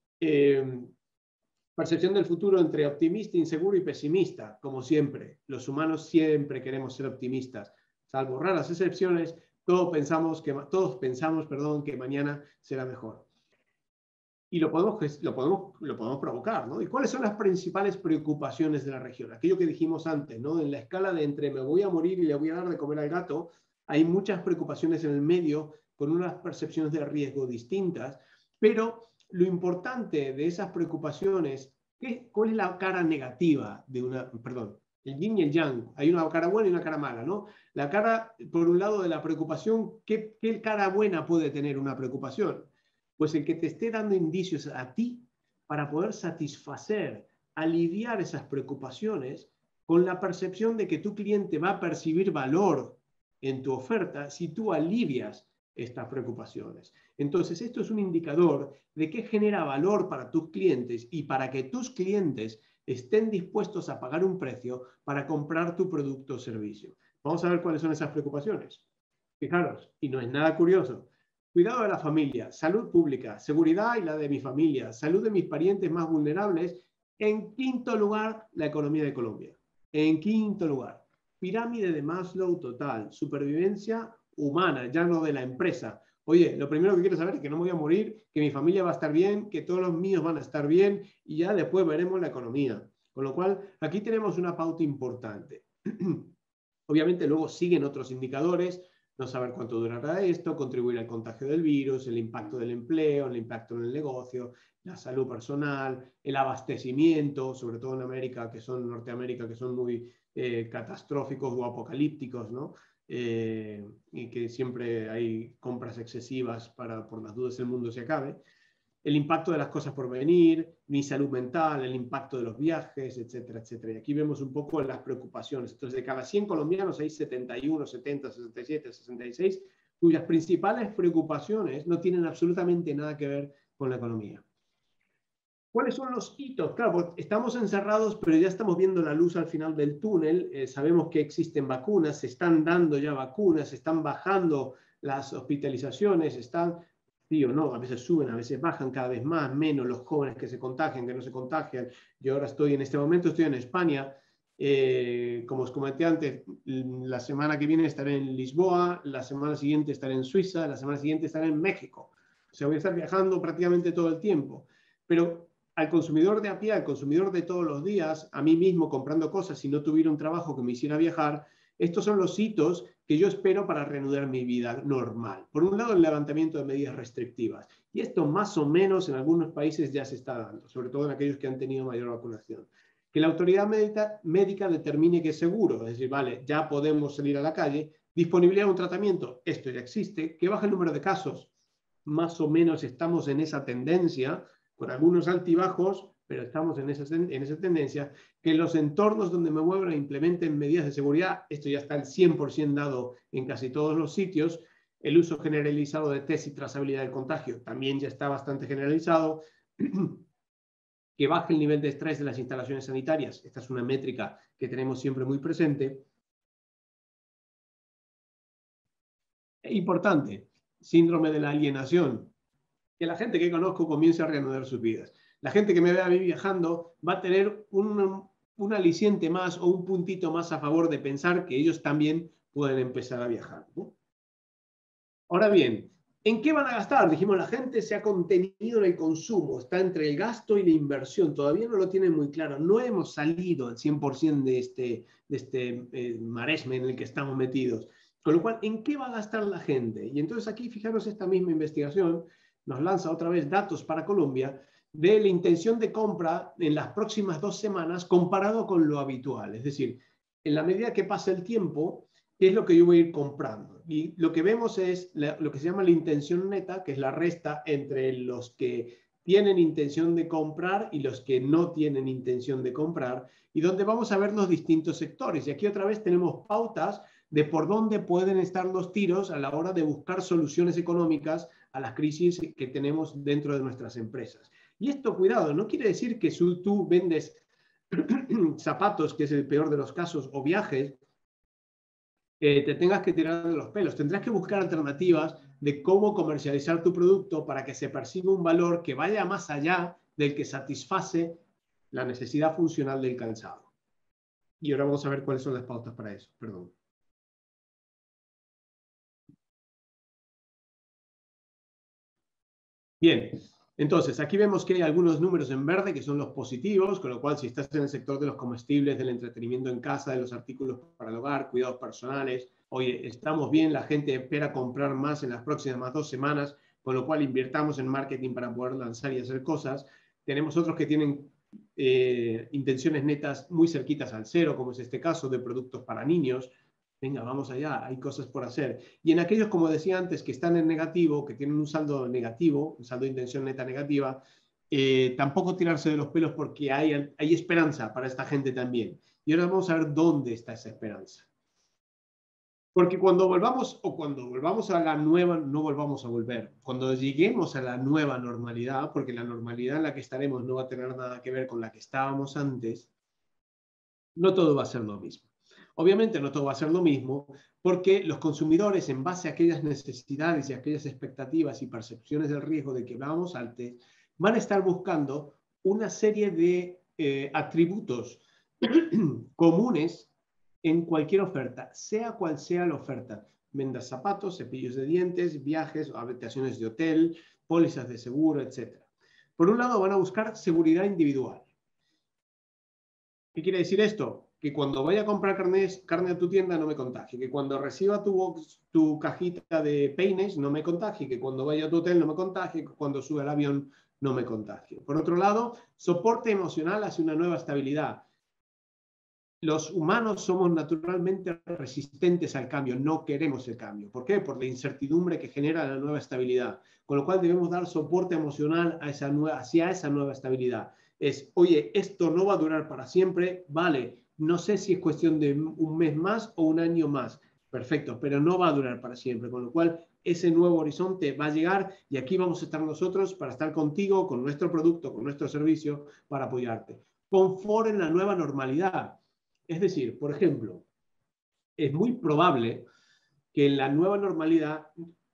Percepción del futuro entre optimista, inseguro y pesimista, como siempre. Los humanos siempre queremos ser optimistas. Salvo raras excepciones, todos pensamos que mañana será mejor. Y lo podemos provocar, ¿no? ¿Y cuáles son las principales preocupaciones de la región? Aquello que dijimos antes, ¿no? En la escala de entre me voy a morir y le voy a dar de comer al gato, hay muchas preocupaciones en el medio con unas percepciones de riesgo distintas, pero lo importante de esas preocupaciones, ¿cuál es la cara negativa de el yin y el yang? Hay una cara buena y una cara mala, ¿no? La cara, por un lado, de la preocupación, ¿qué cara buena puede tener una preocupación? Pues el que te esté dando indicios a ti para poder satisfacer, aliviar esas preocupaciones con la percepción de que tu cliente va a percibir valor en tu oferta si tú alivias estas preocupaciones. Entonces, esto es un indicador de qué genera valor para tus clientes y para que tus clientes estén dispuestos a pagar un precio para comprar tu producto o servicio. Vamos a ver cuáles son esas preocupaciones. Fijaros, y no es nada curioso. Cuidado de la familia, salud pública, seguridad y la de mi familia, salud de mis parientes más vulnerables. En quinto lugar, la economía de Colombia. En quinto lugar, pirámide de Maslow total, supervivencia humana, ya no de la empresa. Oye, lo primero que quiero saber es que no me voy a morir, que mi familia va a estar bien, que todos los míos van a estar bien y ya después veremos la economía. Con lo cual, aquí tenemos una pauta importante. Obviamente luego siguen otros indicadores, no saber cuánto durará esto, contribuir al contagio del virus, el impacto del empleo, el impacto en el negocio, la salud personal, el abastecimiento, sobre todo en Norteamérica, que son muy catastróficos o apocalípticos, ¿no? Y que siempre hay compras excesivas por las dudas el mundo se acabe. El impacto de las cosas por venir, mi salud mental, el impacto de los viajes, etcétera, etcétera. Y aquí vemos un poco las preocupaciones. Entonces, de cada 100 colombianos hay 71, 70, 67, 66, cuyas principales preocupaciones no tienen absolutamente nada que ver con la economía. ¿Cuáles son los hitos? Claro, estamos encerrados, pero ya estamos viendo la luz al final del túnel. Sabemos que existen vacunas, se están dando ya vacunas, se están bajando las hospitalizaciones, sí o no, a veces suben, a veces bajan, cada vez más, menos los jóvenes que se contagian, que no se contagian. Yo ahora en este momento estoy en España. Como os comenté antes, la semana que viene estaré en Lisboa, la semana siguiente estaré en Suiza, la semana siguiente estaré en México. O sea, voy a estar viajando prácticamente todo el tiempo. Pero al consumidor de a pie, al consumidor de todos los días, a mí mismo comprando cosas, si no tuviera un trabajo que me hiciera viajar, estos son los hitos que yo espero para reanudar mi vida normal. Por un lado, el levantamiento de medidas restrictivas. Y esto más o menos en algunos países ya se está dando, sobre todo en aquellos que han tenido mayor vacunación. Que la autoridad médica determine que es seguro, es decir, vale, ya podemos salir a la calle. Disponibilidad de un tratamiento, esto ya existe. Que baje el número de casos, más o menos estamos en esa tendencia, con algunos altibajos, pero estamos en esa tendencia, que los entornos donde me muevo implementen medidas de seguridad. Esto ya está al 100% dado en casi todos los sitios. El uso generalizado de test y trazabilidad del contagio también ya está bastante generalizado. Que baje el nivel de estrés de las instalaciones sanitarias. Esta es una métrica que tenemos siempre muy presente. Importante, síndrome de la alienación. Que la gente que conozco comience a reanudar sus vidas. La gente que me vea a mí viajando va a tener un aliciente más o un puntito más a favor de pensar que ellos también pueden empezar a viajar, ¿no? Ahora bien, ¿En qué van a gastar? Dijimos, la gente se ha contenido en el consumo, está entre el gasto y la inversión, todavía no lo tienen muy claro, no hemos salido al 100% de este maresme en el que estamos metidos. Con lo cual, ¿en qué va a gastar la gente? Y entonces aquí, fijaros, esta misma investigación nos lanza otra vez datos para Colombia de la intención de compra en las próximas 2 semanas comparado con lo habitual. Es decir, en la medida que pasa el tiempo, ¿qué es lo que yo voy a ir comprando? Y lo que vemos es lo que se llama la intención neta, que es la resta entre los que tienen intención de comprar y los que no tienen intención de comprar, y donde vamos a ver los distintos sectores. Y aquí otra vez tenemos pautas de por dónde pueden estar los tiros a la hora de buscar soluciones económicas a las crisis que tenemos dentro de nuestras empresas. Y esto, cuidado, no quiere decir que si tú vendes zapatos, que es el peor de los casos, o viajes, te tengas que tirar de los pelos. Tendrás que buscar alternativas de cómo comercializar tu producto para que se perciba un valor que vaya más allá del que satisface la necesidad funcional del calzado. Y ahora vamos a ver cuáles son las pautas para eso. Perdón. Bien, entonces aquí vemos que hay algunos números en verde que son los positivos, con lo cual si estás en el sector de los comestibles, del entretenimiento en casa, de los artículos para el hogar, cuidados personales, oye, estamos bien, la gente espera comprar más en las próximas 2 semanas, con lo cual invirtamos en marketing para poder lanzar y hacer cosas. Tenemos otros que tienen intenciones netas muy cerquitas al cero, como es este caso de productos para niños. Venga, vamos allá, hay cosas por hacer. Y en aquellos, como decía antes, que están en negativo, que tienen un saldo negativo, un saldo de intención neta negativa, tampoco tirarse de los pelos porque hay esperanza para esta gente también. Y ahora vamos a ver dónde está esa esperanza. Porque cuando volvamos a la nueva, no volvamos a volver. Cuando lleguemos a la nueva normalidad, porque la normalidad en la que estaremos no va a tener nada que ver con la que estábamos antes, no todo va a ser lo mismo. Obviamente no todo va a ser lo mismo porque los consumidores, en base a aquellas necesidades y aquellas expectativas y percepciones del riesgo de que hablábamos antes, van a estar buscando una serie de atributos comunes en cualquier oferta, sea cual sea la oferta. Vendas zapatos, cepillos de dientes, viajes, habitaciones de hotel, pólizas de seguro, etc. Por un lado, van a buscar seguridad individual. ¿Qué quiere decir esto? Que cuando vaya a comprar carne a tu tienda no me contagie, que cuando reciba tu cajita de peines no me contagie, que cuando vaya a tu hotel no me contagie, que cuando sube al avión no me contagie. Por otro lado, soporte emocional hacia una nueva estabilidad. Los humanos somos naturalmente resistentes al cambio, no queremos el cambio. ¿Por qué? Por la incertidumbre que genera la nueva estabilidad. Con lo cual debemos dar soporte emocional hacia esa nueva estabilidad. Es, oye, esto no va a durar para siempre, vale, no sé si es cuestión de un mes más o un año más, perfecto, pero no va a durar para siempre. Con lo cual ese nuevo horizonte va a llegar y aquí vamos a estar nosotros para estar contigo, con nuestro producto, con nuestro servicio, para apoyarte. Confort en la nueva normalidad. Es decir, por ejemplo, es muy probable que la nueva normalidad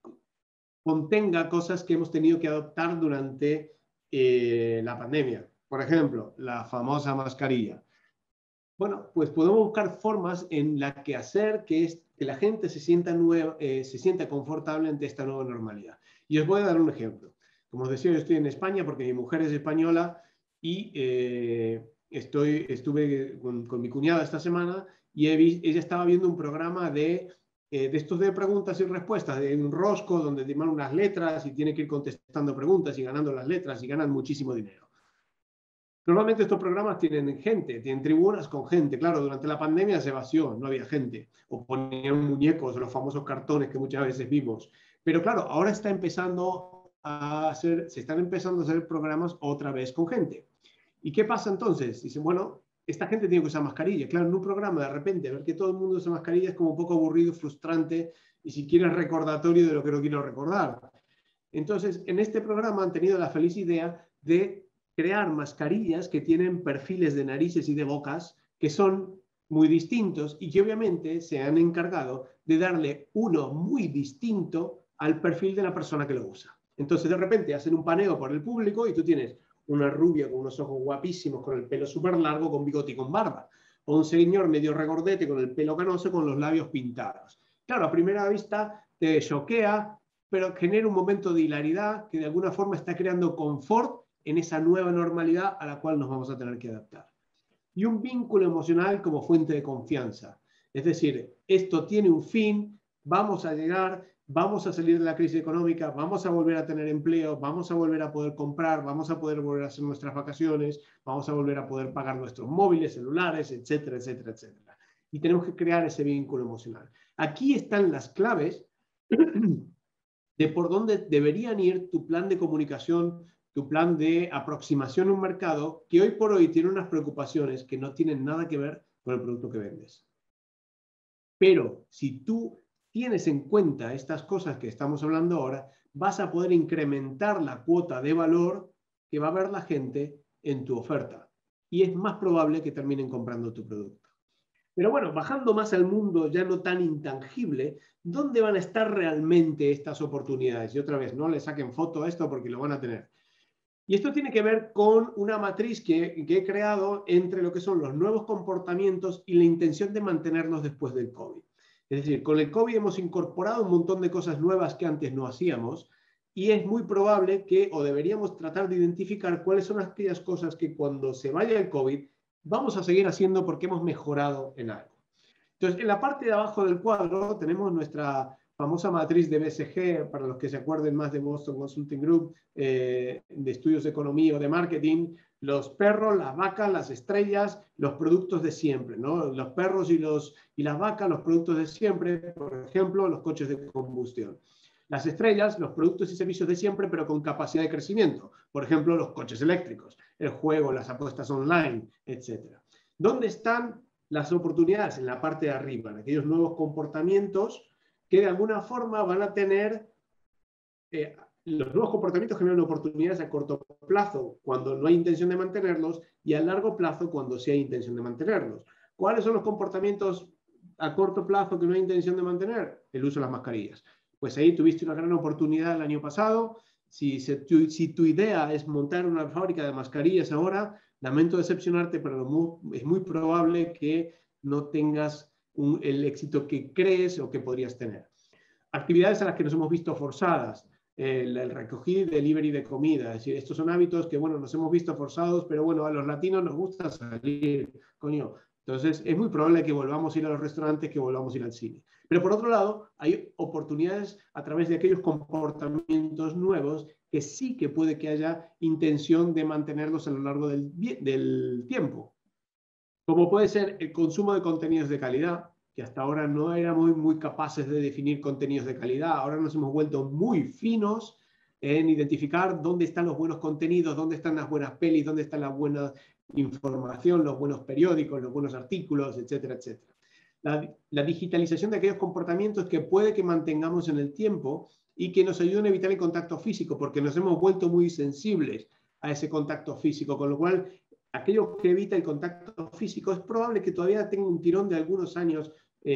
contenga cosas que hemos tenido que adoptar durante la pandemia. Por ejemplo, la famosa mascarilla. Bueno, pues podemos buscar formas en las que hacer que la gente se sienta confortable ante esta nueva normalidad. Y os voy a dar un ejemplo. Como os decía, yo estoy en España porque mi mujer es española y estuve con mi cuñada esta semana y ella estaba viendo un programa de estos de preguntas y respuestas, de un rosco donde te mandan unas letras y tiene que ir contestando preguntas y ganando las letras y ganan muchísimo dinero. Normalmente estos programas tienen gente, tienen tribunas con gente. Claro, durante la pandemia se vació, no había gente. O ponían muñecos, los famosos cartones que muchas veces vimos. Pero claro, ahora se están empezando a hacer programas otra vez con gente. ¿Y qué pasa entonces? Dicen, bueno, esta gente tiene que usar mascarilla. Claro, en un programa de repente ver que todo el mundo usa mascarilla es como un poco aburrido, frustrante y si quieres recordatorio de lo que no quiero recordar. Entonces, en este programa han tenido la feliz idea de crear mascarillas que tienen perfiles de narices y de bocas que son muy distintos y que obviamente se han encargado de darle uno muy distinto al perfil de la persona que lo usa. Entonces, de repente hacen un paneo por el público y tú tienes una rubia con unos ojos guapísimos, con el pelo súper largo, con bigote y con barba, o un señor medio regordete con el pelo canoso, con los labios pintados. Claro, a primera vista te choquea, pero genera un momento de hilaridad que de alguna forma está creando confort en esa nueva normalidad a la cual nos vamos a tener que adaptar. Y un vínculo emocional como fuente de confianza. Es decir, esto tiene un fin, vamos a llegar, vamos a salir de la crisis económica, vamos a volver a tener empleo, vamos a volver a poder comprar, vamos a poder volver a hacer nuestras vacaciones, vamos a volver a poder pagar nuestros móviles, celulares, etcétera, etcétera, etcétera. Y tenemos que crear ese vínculo emocional. Aquí están las claves de por dónde deberían ir tu plan de comunicación, tu plan de aproximación a un mercado que hoy por hoy tiene unas preocupaciones que no tienen nada que ver con el producto que vendes. Pero si tú tienes en cuenta estas cosas que estamos hablando ahora, vas a poder incrementar la cuota de valor que va a ver la gente en tu oferta. Y es más probable que terminen comprando tu producto. Pero bueno, bajando más al mundo ya no tan intangible, ¿dónde van a estar realmente estas oportunidades? Y otra vez, no le saquen foto a esto porque lo van a tener. Y esto tiene que ver con una matriz que he creado entre lo que son los nuevos comportamientos y la intención de mantenernos después del COVID. Es decir, con el COVID hemos incorporado un montón de cosas nuevas que antes no hacíamos y es muy probable que, o deberíamos tratar de identificar cuáles son aquellas cosas que cuando se vaya el COVID vamos a seguir haciendo porque hemos mejorado en algo. Entonces, en la parte de abajo del cuadro tenemos nuestra famosa matriz de BCG, para los que se acuerden más de Boston Consulting Group, de estudios de economía o de marketing, los perros, las vacas, las estrellas, los productos de siempre, ¿no? Los perros y las vacas, los productos de siempre, por ejemplo, los coches de combustión. Las estrellas, los productos y servicios de siempre, pero con capacidad de crecimiento. Por ejemplo, los coches eléctricos, el juego, las apuestas online, etc. ¿Dónde están las oportunidades? En la parte de arriba, en aquellos nuevos comportamientos que de alguna forma van a tener, los nuevos comportamientos generan oportunidades a corto plazo cuando no hay intención de mantenerlos y a largo plazo cuando sí hay intención de mantenerlos. ¿Cuáles son los comportamientos a corto plazo que no hay intención de mantener? El uso de las mascarillas. Pues ahí tuviste una gran oportunidad el año pasado. Si tu idea es montar una fábrica de mascarillas ahora, lamento decepcionarte, pero es muy probable que no tengas el éxito que crees o que podrías tener. Actividades a las que nos hemos visto forzadas, el recogido y delivery de comida. Es decir, estos son hábitos que, bueno, nos hemos visto forzados, pero bueno, a los latinos nos gusta salir, coño. Entonces, es muy probable que volvamos a ir a los restaurantes, que volvamos a ir al cine. Pero por otro lado, hay oportunidades a través de aquellos comportamientos nuevos que sí que puede que haya intención de mantenerlos a lo largo del tiempo. Como puede ser el consumo de contenidos de calidad, que hasta ahora no éramos muy capaces de definir contenidos de calidad. Ahora nos hemos vuelto muy finos en identificar dónde están los buenos contenidos, dónde están las buenas pelis, dónde está la buena información, los buenos periódicos, los buenos artículos, etcétera, etcétera. La digitalización de aquellos comportamientos que puede que mantengamos en el tiempo y que nos ayuden a evitar el contacto físico, porque nos hemos vuelto muy sensibles a ese contacto físico, con lo cual aquello que evita el contacto físico es probable que todavía tenga un tirón de algunos años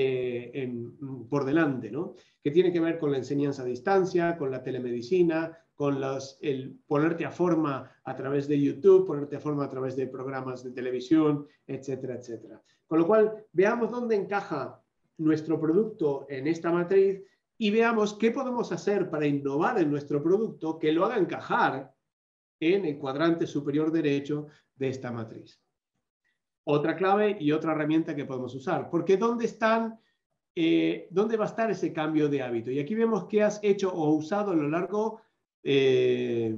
por delante, ¿no? Que tiene que ver con la enseñanza a distancia, con la telemedicina, con el ponerte a forma a través de YouTube, ponerte a forma a través de programas de televisión, etcétera, etcétera. Con lo cual, veamos dónde encaja nuestro producto en esta matriz y veamos qué podemos hacer para innovar en nuestro producto que lo haga encajar en el cuadrante superior derecho de esta matriz. Otra clave y otra herramienta que podemos usar. Porque ¿dónde va a estar ese cambio de hábito? Y aquí vemos qué has hecho o usado a lo largo de,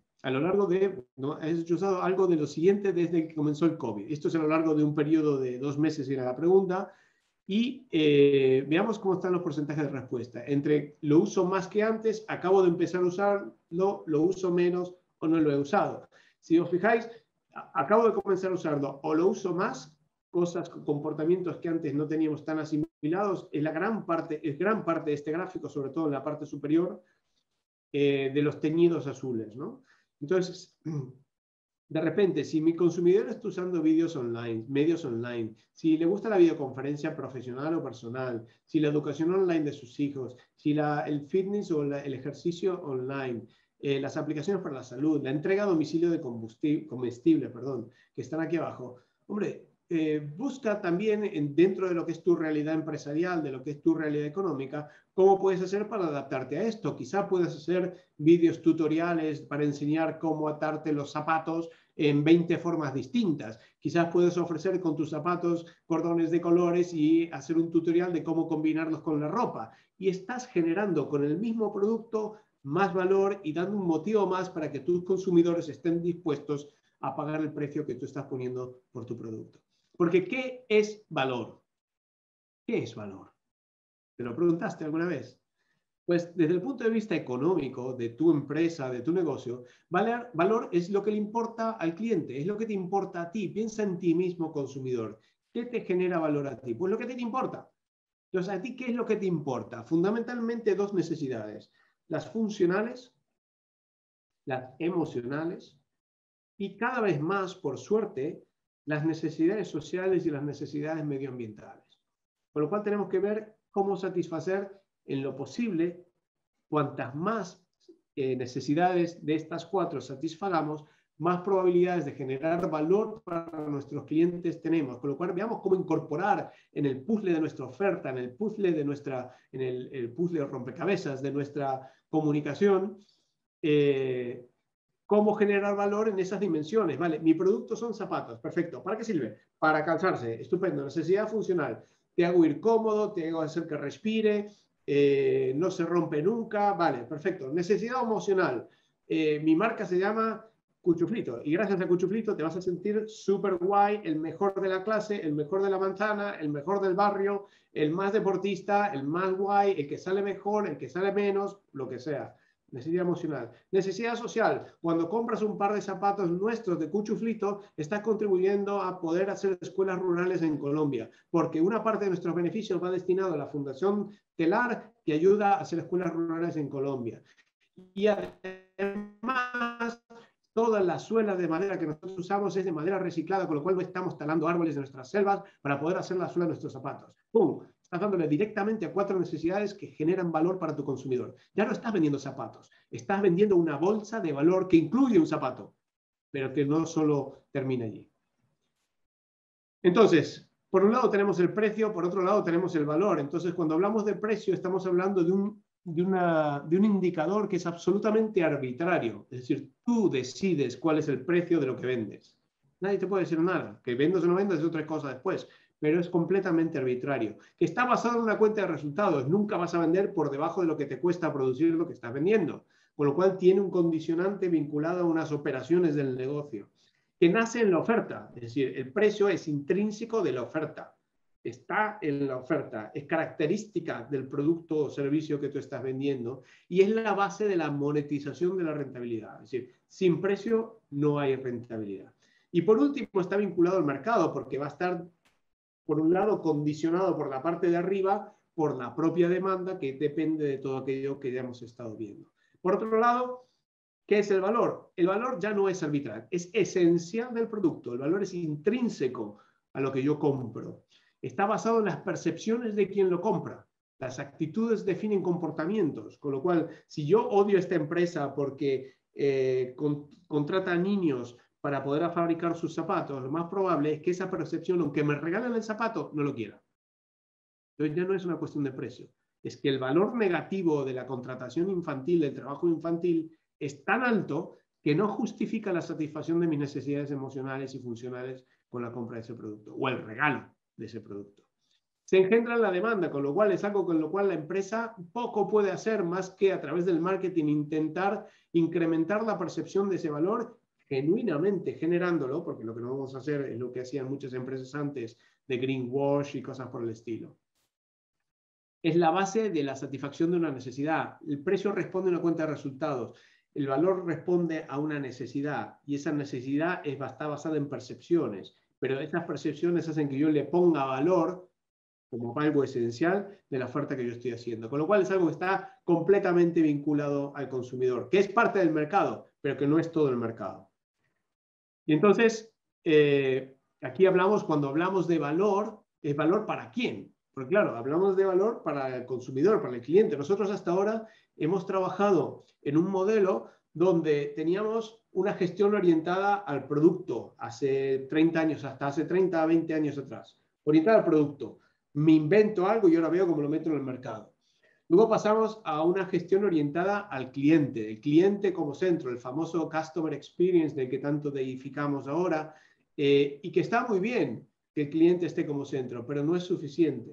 ¿no? Has usado algo de lo siguiente desde que comenzó el COVID. Esto es a lo largo de un periodo de 2 meses, era la pregunta. Y veamos cómo están los porcentajes de respuesta. Entre lo uso más que antes, acabo de empezar a usarlo, lo uso menos o no lo he usado. Si os fijáis, acabo de comenzar a usarlo o lo uso más, comportamientos que antes no teníamos tan asimilados, es gran parte de este gráfico, sobre todo en la parte superior, de los teñidos azules, ¿no? Entonces, de repente, si mi consumidor está usando medios online, si le gusta la videoconferencia profesional o personal, si la educación online de sus hijos, si el fitness o el ejercicio online, las aplicaciones para la salud, la entrega a domicilio de comestible, que están aquí abajo. Hombre, busca también dentro de lo que es tu realidad empresarial, de lo que es tu realidad económica, cómo puedes hacer para adaptarte a esto. Quizá puedes hacer vídeos tutoriales para enseñar cómo atarte los zapatos en 20 formas distintas. Quizás puedes ofrecer con tus zapatos cordones de colores y hacer un tutorial de cómo combinarlos con la ropa. Y estás generando con el mismo producto más valor y dando un motivo más para que tus consumidores estén dispuestos a pagar el precio que tú estás poniendo por tu producto. Porque ¿qué es valor? ¿Qué es valor? ¿Te lo preguntaste alguna vez? Pues desde el punto de vista económico de tu empresa, de tu negocio, valor es lo que le importa al cliente, es lo que te importa a ti. Piensa en ti mismo, consumidor. ¿Qué te genera valor a ti? Pues lo que te importa. Entonces, ¿a ti qué es lo que te importa? Fundamentalmente dos necesidades. Las funcionales, las emocionales y cada vez más, por suerte, las necesidades sociales y las necesidades medioambientales. Con lo cual tenemos que ver cómo satisfacer en lo posible cuantas más necesidades de estas cuatro satisfagamos, más probabilidades de generar valor para nuestros clientes tenemos. Con lo cual veamos cómo incorporar en el puzzle de nuestra oferta, en el puzzle de el puzzle rompecabezas de nuestra comunicación, cómo generar valor en esas dimensiones. Vale, mi producto son zapatos, perfecto. ¿Para qué sirve? Para calzarse, estupendo. Necesidad funcional, te hago ir cómodo, te hago hacer que respire, no se rompe nunca, vale, perfecto. Necesidad emocional, mi marca se llama Cuchuflito y gracias a Cuchuflito te vas a sentir súper guay, el mejor de la clase, el mejor de la manzana, el mejor del barrio, el más deportista, el más guay, el que sale mejor, el que sale menos, lo que sea. Necesidad emocional. Necesidad social. Cuando compras un par de zapatos nuestros de Cuchuflito, estás contribuyendo a poder hacer escuelas rurales en Colombia, porque una parte de nuestros beneficios va destinado a la Fundación Telar, que ayuda a hacer escuelas rurales en Colombia. Y además, toda la suela de madera que nosotros usamos es de madera reciclada, con lo cual no estamos talando árboles de nuestras selvas para poder hacer la suela de nuestros zapatos. ¡Pum! Estás dándole directamente a cuatro necesidades que generan valor para tu consumidor. Ya no estás vendiendo zapatos, estás vendiendo una bolsa de valor que incluye un zapato, pero que no solo termina allí. Entonces, por un lado tenemos el precio, por otro lado tenemos el valor. Entonces, cuando hablamos de precio, estamos hablando de un indicador que es absolutamente arbitrario. Es decir, tú decides cuál es el precio de lo que vendes. Nadie te puede decir nada. Que vendas o no vendas es otra cosa después, pero es completamente arbitrario. Que está basado en una cuenta de resultados. Nunca vas a vender por debajo de lo que te cuesta producir lo que estás vendiendo. Con lo cual tiene un condicionante vinculado a unas operaciones del negocio. Que nace en la oferta. Es decir, el precio es intrínseco de la oferta. Está en la oferta, es característica del producto o servicio que tú estás vendiendo y es la base de la monetización de la rentabilidad. Es decir, sin precio no hay rentabilidad. Y por último está vinculado al mercado porque va a estar, por un lado, condicionado por la parte de arriba, por la propia demanda que depende de todo aquello que ya hemos estado viendo. Por otro lado, ¿qué es el valor? El valor ya no es arbitral, es esencial del producto. El valor es intrínseco a lo que yo compro. Está basado en las percepciones de quien lo compra. Las actitudes definen comportamientos, con lo cual, si yo odio a esta empresa porque contrata a niños para poder fabricar sus zapatos, lo más probable es que esa percepción, aunque me regalen el zapato, no lo quiera. Entonces ya no es una cuestión de precio. Es que el valor negativo de la contratación infantil, del trabajo infantil, es tan alto que no justifica la satisfacción de mis necesidades emocionales y funcionales con la compra de ese producto o el regalo de ese producto. Se engendra la demanda, con lo cual es algo con lo cual la empresa poco puede hacer más que a través del marketing intentar incrementar la percepción de ese valor genuinamente generándolo, porque lo que no vamos a hacer es lo que hacían muchas empresas antes de greenwash y cosas por el estilo. Es la base de la satisfacción de una necesidad. El precio responde a una cuenta de resultados. El valor responde a una necesidad y esa necesidad está basada en percepciones, pero esas percepciones hacen que yo le ponga valor como algo esencial de la oferta que yo estoy haciendo. Con lo cual es algo que está completamente vinculado al consumidor, que es parte del mercado, pero que no es todo el mercado. Y entonces, aquí cuando hablamos de valor, ¿es valor para quién? Porque claro, hablamos de valor para el consumidor, para el cliente. Nosotros hasta ahora hemos trabajado en un modelo donde teníamos una gestión orientada al producto hace 30 años, hasta hace 30 a 20 años atrás. Orientada al producto. Me invento algo y ahora veo cómo lo meto en el mercado. Luego pasamos a una gestión orientada al cliente, el cliente como centro, el famoso Customer Experience del que tanto deificamos ahora, y que está muy bien que el cliente esté como centro, pero no es suficiente.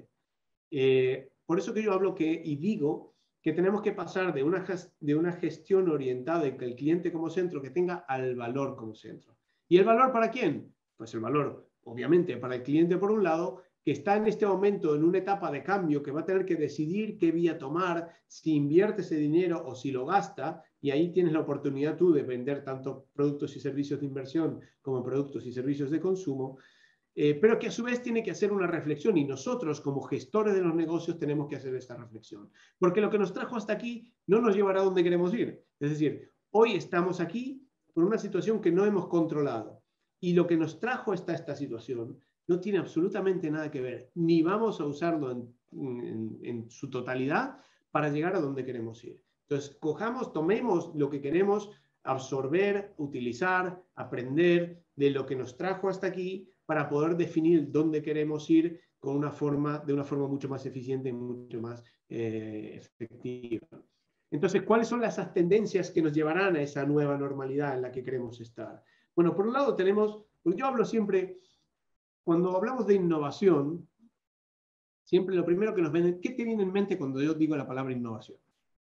Por eso que yo hablo y digo que tenemos que pasar de una gestión orientada en que el cliente como centro, que tenga al valor como centro. ¿Y el valor para quién? Pues el valor, obviamente, para el cliente por un lado, que está en este momento en una etapa de cambio, que va a tener que decidir qué vía tomar, si invierte ese dinero o si lo gasta, y ahí tienes la oportunidad tú de vender tanto productos y servicios de inversión como productos y servicios de consumo, pero que a su vez tiene que hacer una reflexión, y nosotros como gestores de los negocios tenemos que hacer esta reflexión, porque lo que nos trajo hasta aquí no nos llevará a donde queremos ir. Es decir, hoy estamos aquí por una situación que no hemos controlado, y lo que nos trajo hasta esta situación no tiene absolutamente nada que ver, ni vamos a usarlo en su totalidad para llegar a donde queremos ir. Entonces, tomemos lo que queremos absorber, utilizar, aprender de lo que nos trajo hasta aquí para poder definir dónde queremos ir de una forma mucho más eficiente y mucho más efectiva. Entonces, ¿cuáles son esas tendencias que nos llevarán a esa nueva normalidad en la que queremos estar? Bueno, por un lado tenemos, yo hablo siempre, cuando hablamos de innovación, siempre lo primero que nos ven, ¿qué te viene en mente cuando yo digo la palabra innovación?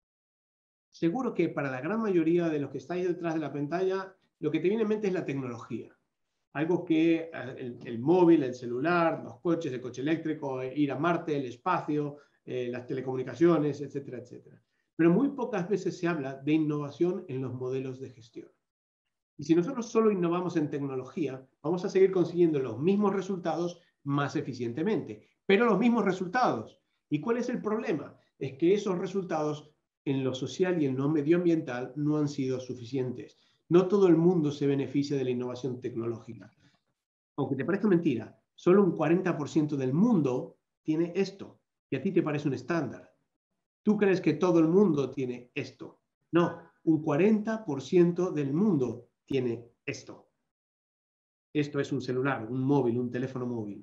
Seguro que para la gran mayoría de los que estáis detrás de la pantalla, lo que te viene en mente es la tecnología. Algo que el móvil, el celular, los coches, el coche eléctrico, ir a Marte, el espacio, las telecomunicaciones, etcétera, etcétera. Pero muy pocas veces se habla de innovación en los modelos de gestión. Y si nosotros solo innovamos en tecnología, vamos a seguir consiguiendo los mismos resultados más eficientemente, pero los mismos resultados. ¿Y cuál es el problema? Es que esos resultados en lo social y en lo medioambiental no han sido suficientes. No todo el mundo se beneficia de la innovación tecnológica. Aunque te parezca mentira, solo un 40% del mundo tiene esto, y a ti te parece un estándar. ¿Tú crees que todo el mundo tiene esto? No, un 40% del mundo tiene esto. Esto es un celular, un móvil, un teléfono móvil.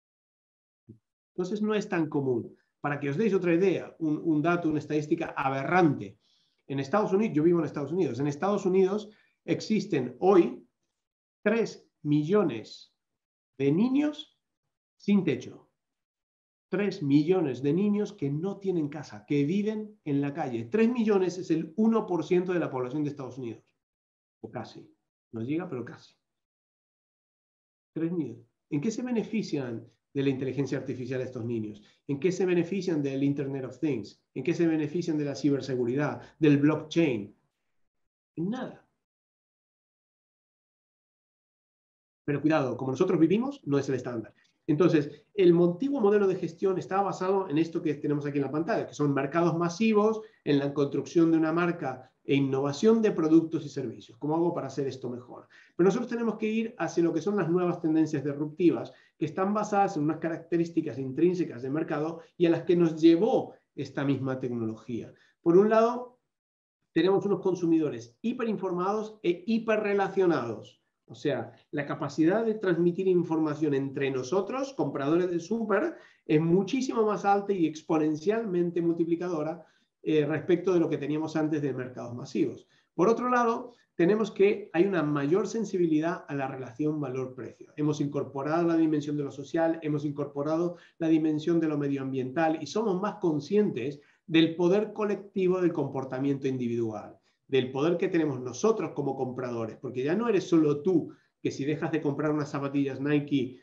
Entonces no es tan común. Para que os deis otra idea, un dato, una estadística aberrante. En Estados Unidos, yo vivo en Estados Unidos, en Estados Unidos existen hoy 3 millones de niños sin techo. 3 millones de niños que no tienen casa, que viven en la calle. 3 millones es el 1% de la población de Estados Unidos. O casi. No llega, pero casi. 3 millones. ¿En qué se benefician de la inteligencia artificial estos niños? ¿En qué se benefician del Internet of Things? ¿En qué se benefician de la ciberseguridad, del blockchain? En nada. Pero cuidado, como nosotros vivimos, no es el estándar. Entonces, el antiguo modelo de gestión estaba basado en esto que tenemos aquí en la pantalla, que son mercados masivos, en la construcción de una marca e innovación de productos y servicios. ¿Cómo hago para hacer esto mejor? Pero nosotros tenemos que ir hacia lo que son las nuevas tendencias disruptivas, que están basadas en unas características intrínsecas de mercado y a las que nos llevó esta misma tecnología. Por un lado, tenemos unos consumidores hiperinformados e hiperrelacionados. O sea, la capacidad de transmitir información entre nosotros, compradores de súper, es muchísimo más alta y exponencialmente multiplicadora respecto de lo que teníamos antes de mercados masivos. Por otro lado, tenemos que hay una mayor sensibilidad a la relación valor-precio. Hemos incorporado la dimensión de lo social, hemos incorporado la dimensión de lo medioambiental y somos más conscientes del poder colectivo del comportamiento individual, del poder que tenemos nosotros como compradores, porque ya no eres solo tú, que si dejas de comprar unas zapatillas Nike,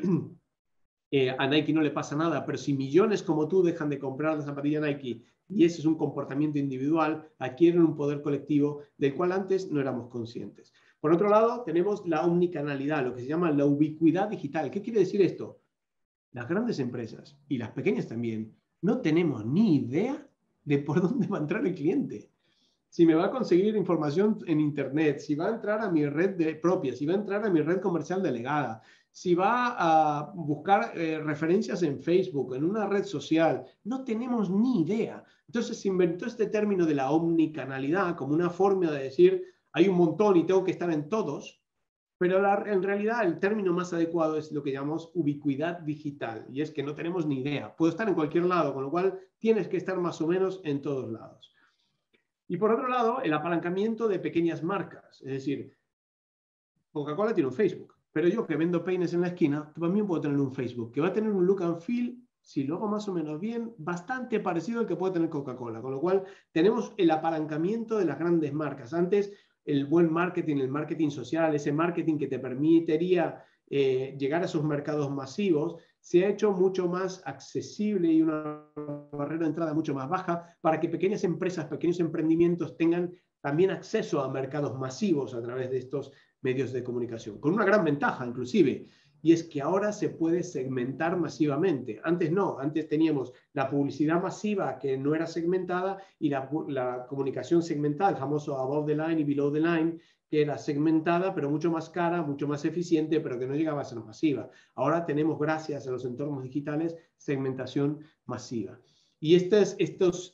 a Nike no le pasa nada, pero si millones como tú dejan de comprar la zapatilla Nike y ese es un comportamiento individual, adquieren un poder colectivo del cual antes no éramos conscientes. Por otro lado, tenemos la omnicanalidad, lo que se llama la ubicuidad digital. ¿Qué quiere decir esto? Las grandes empresas, y las pequeñas también, no tenemos ni idea de por dónde va a entrar el cliente. Si me va a conseguir información en Internet, si va a entrar a mi red propia, si va a entrar a mi red comercial delegada, si va a buscar referencias en Facebook, en una red social, no tenemos ni idea. Entonces se inventó este término de la omnicanalidad como una forma de decir, hay un montón y tengo que estar en todos, pero en realidad el término más adecuado es lo que llamamos ubicuidad digital, y es que no tenemos ni idea. Puedo estar en cualquier lado, con lo cual tienes que estar más o menos en todos lados. Y por otro lado, el apalancamiento de pequeñas marcas. Es decir, Coca-Cola tiene un Facebook, pero yo que vendo peines en la esquina, también puedo tener un Facebook, que va a tener un look and feel, si lo hago más o menos bien, bastante parecido al que puede tener Coca-Cola. Con lo cual, tenemos el apalancamiento de las grandes marcas. Antes, el buen marketing, el marketing social, ese marketing que te permitiría llegar a esos mercados masivos, se ha hecho mucho más accesible y una barrera de entrada mucho más baja para que pequeñas empresas, pequeños emprendimientos tengan también acceso a mercados masivos a través de estos medios de comunicación, con una gran ventaja inclusive, y es que ahora se puede segmentar masivamente. Antes no, antes teníamos la publicidad masiva que no era segmentada y la comunicación segmentada, el famoso above the line y below the line, que era segmentada, pero mucho más cara, mucho más eficiente, pero que no llegaba a ser masiva. Ahora tenemos, gracias a los entornos digitales, segmentación masiva. Y estos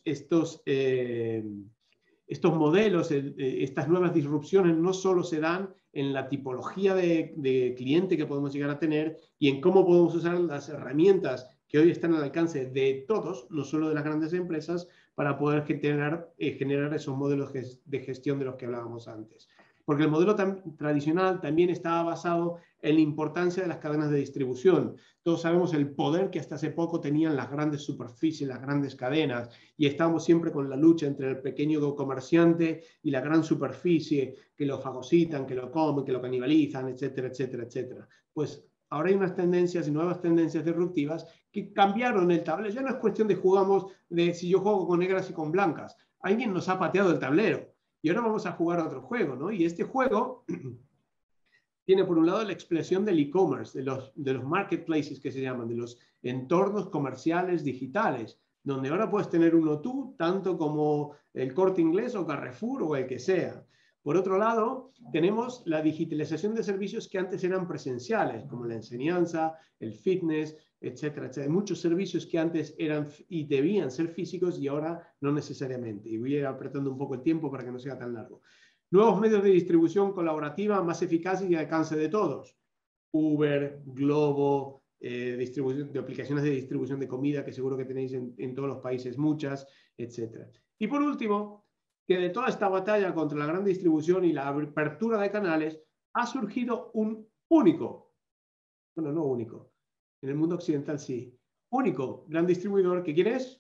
modelos, estas nuevas disrupciones no solo se dan en la tipología de cliente que podemos llegar a tener y en cómo podemos usar las herramientas que hoy están al alcance de todos, no solo de las grandes empresas, para poder generar esos modelos de gestión de los que hablábamos antes. Porque el modelo tradicional también estaba basado en la importancia de las cadenas de distribución. Todos sabemos el poder que hasta hace poco tenían las grandes superficies, las grandes cadenas, y estábamos siempre con la lucha entre el pequeño comerciante y la gran superficie, que lo fagocitan, que lo comen, que lo canibalizan, etcétera, etcétera, etcétera. Pues ahora hay unas tendencias y nuevas tendencias disruptivas que cambiaron el tablero. Ya no es cuestión de jugamos de si yo juego con negras y con blancas. Alguien nos ha pateado el tablero y ahora vamos a jugar a otro juego, ¿no? Y este juego tiene por un lado la expresión del e-commerce, de los marketplaces que se llaman, de los entornos comerciales digitales, donde ahora puedes tener uno tú, tanto como el Corte Inglés o Carrefour o el que sea. Por otro lado, tenemos la digitalización de servicios que antes eran presenciales, como la enseñanza, el fitness, etcétera, etcétera. Hay muchos servicios que antes eran y debían ser físicos y ahora no necesariamente. Y voy a ir apretando un poco el tiempo para que no sea tan largo. Nuevos medios de distribución colaborativa más eficaces y al alcance de todos. Uber, Globo, distribución de aplicaciones de distribución de comida, que seguro que tenéis en todos los países muchas, etc. Y por último, que de toda esta batalla contra la gran distribución y la apertura de canales, ha surgido un único, bueno, no único, en el mundo occidental sí, único gran distribuidor, que ¿quién es?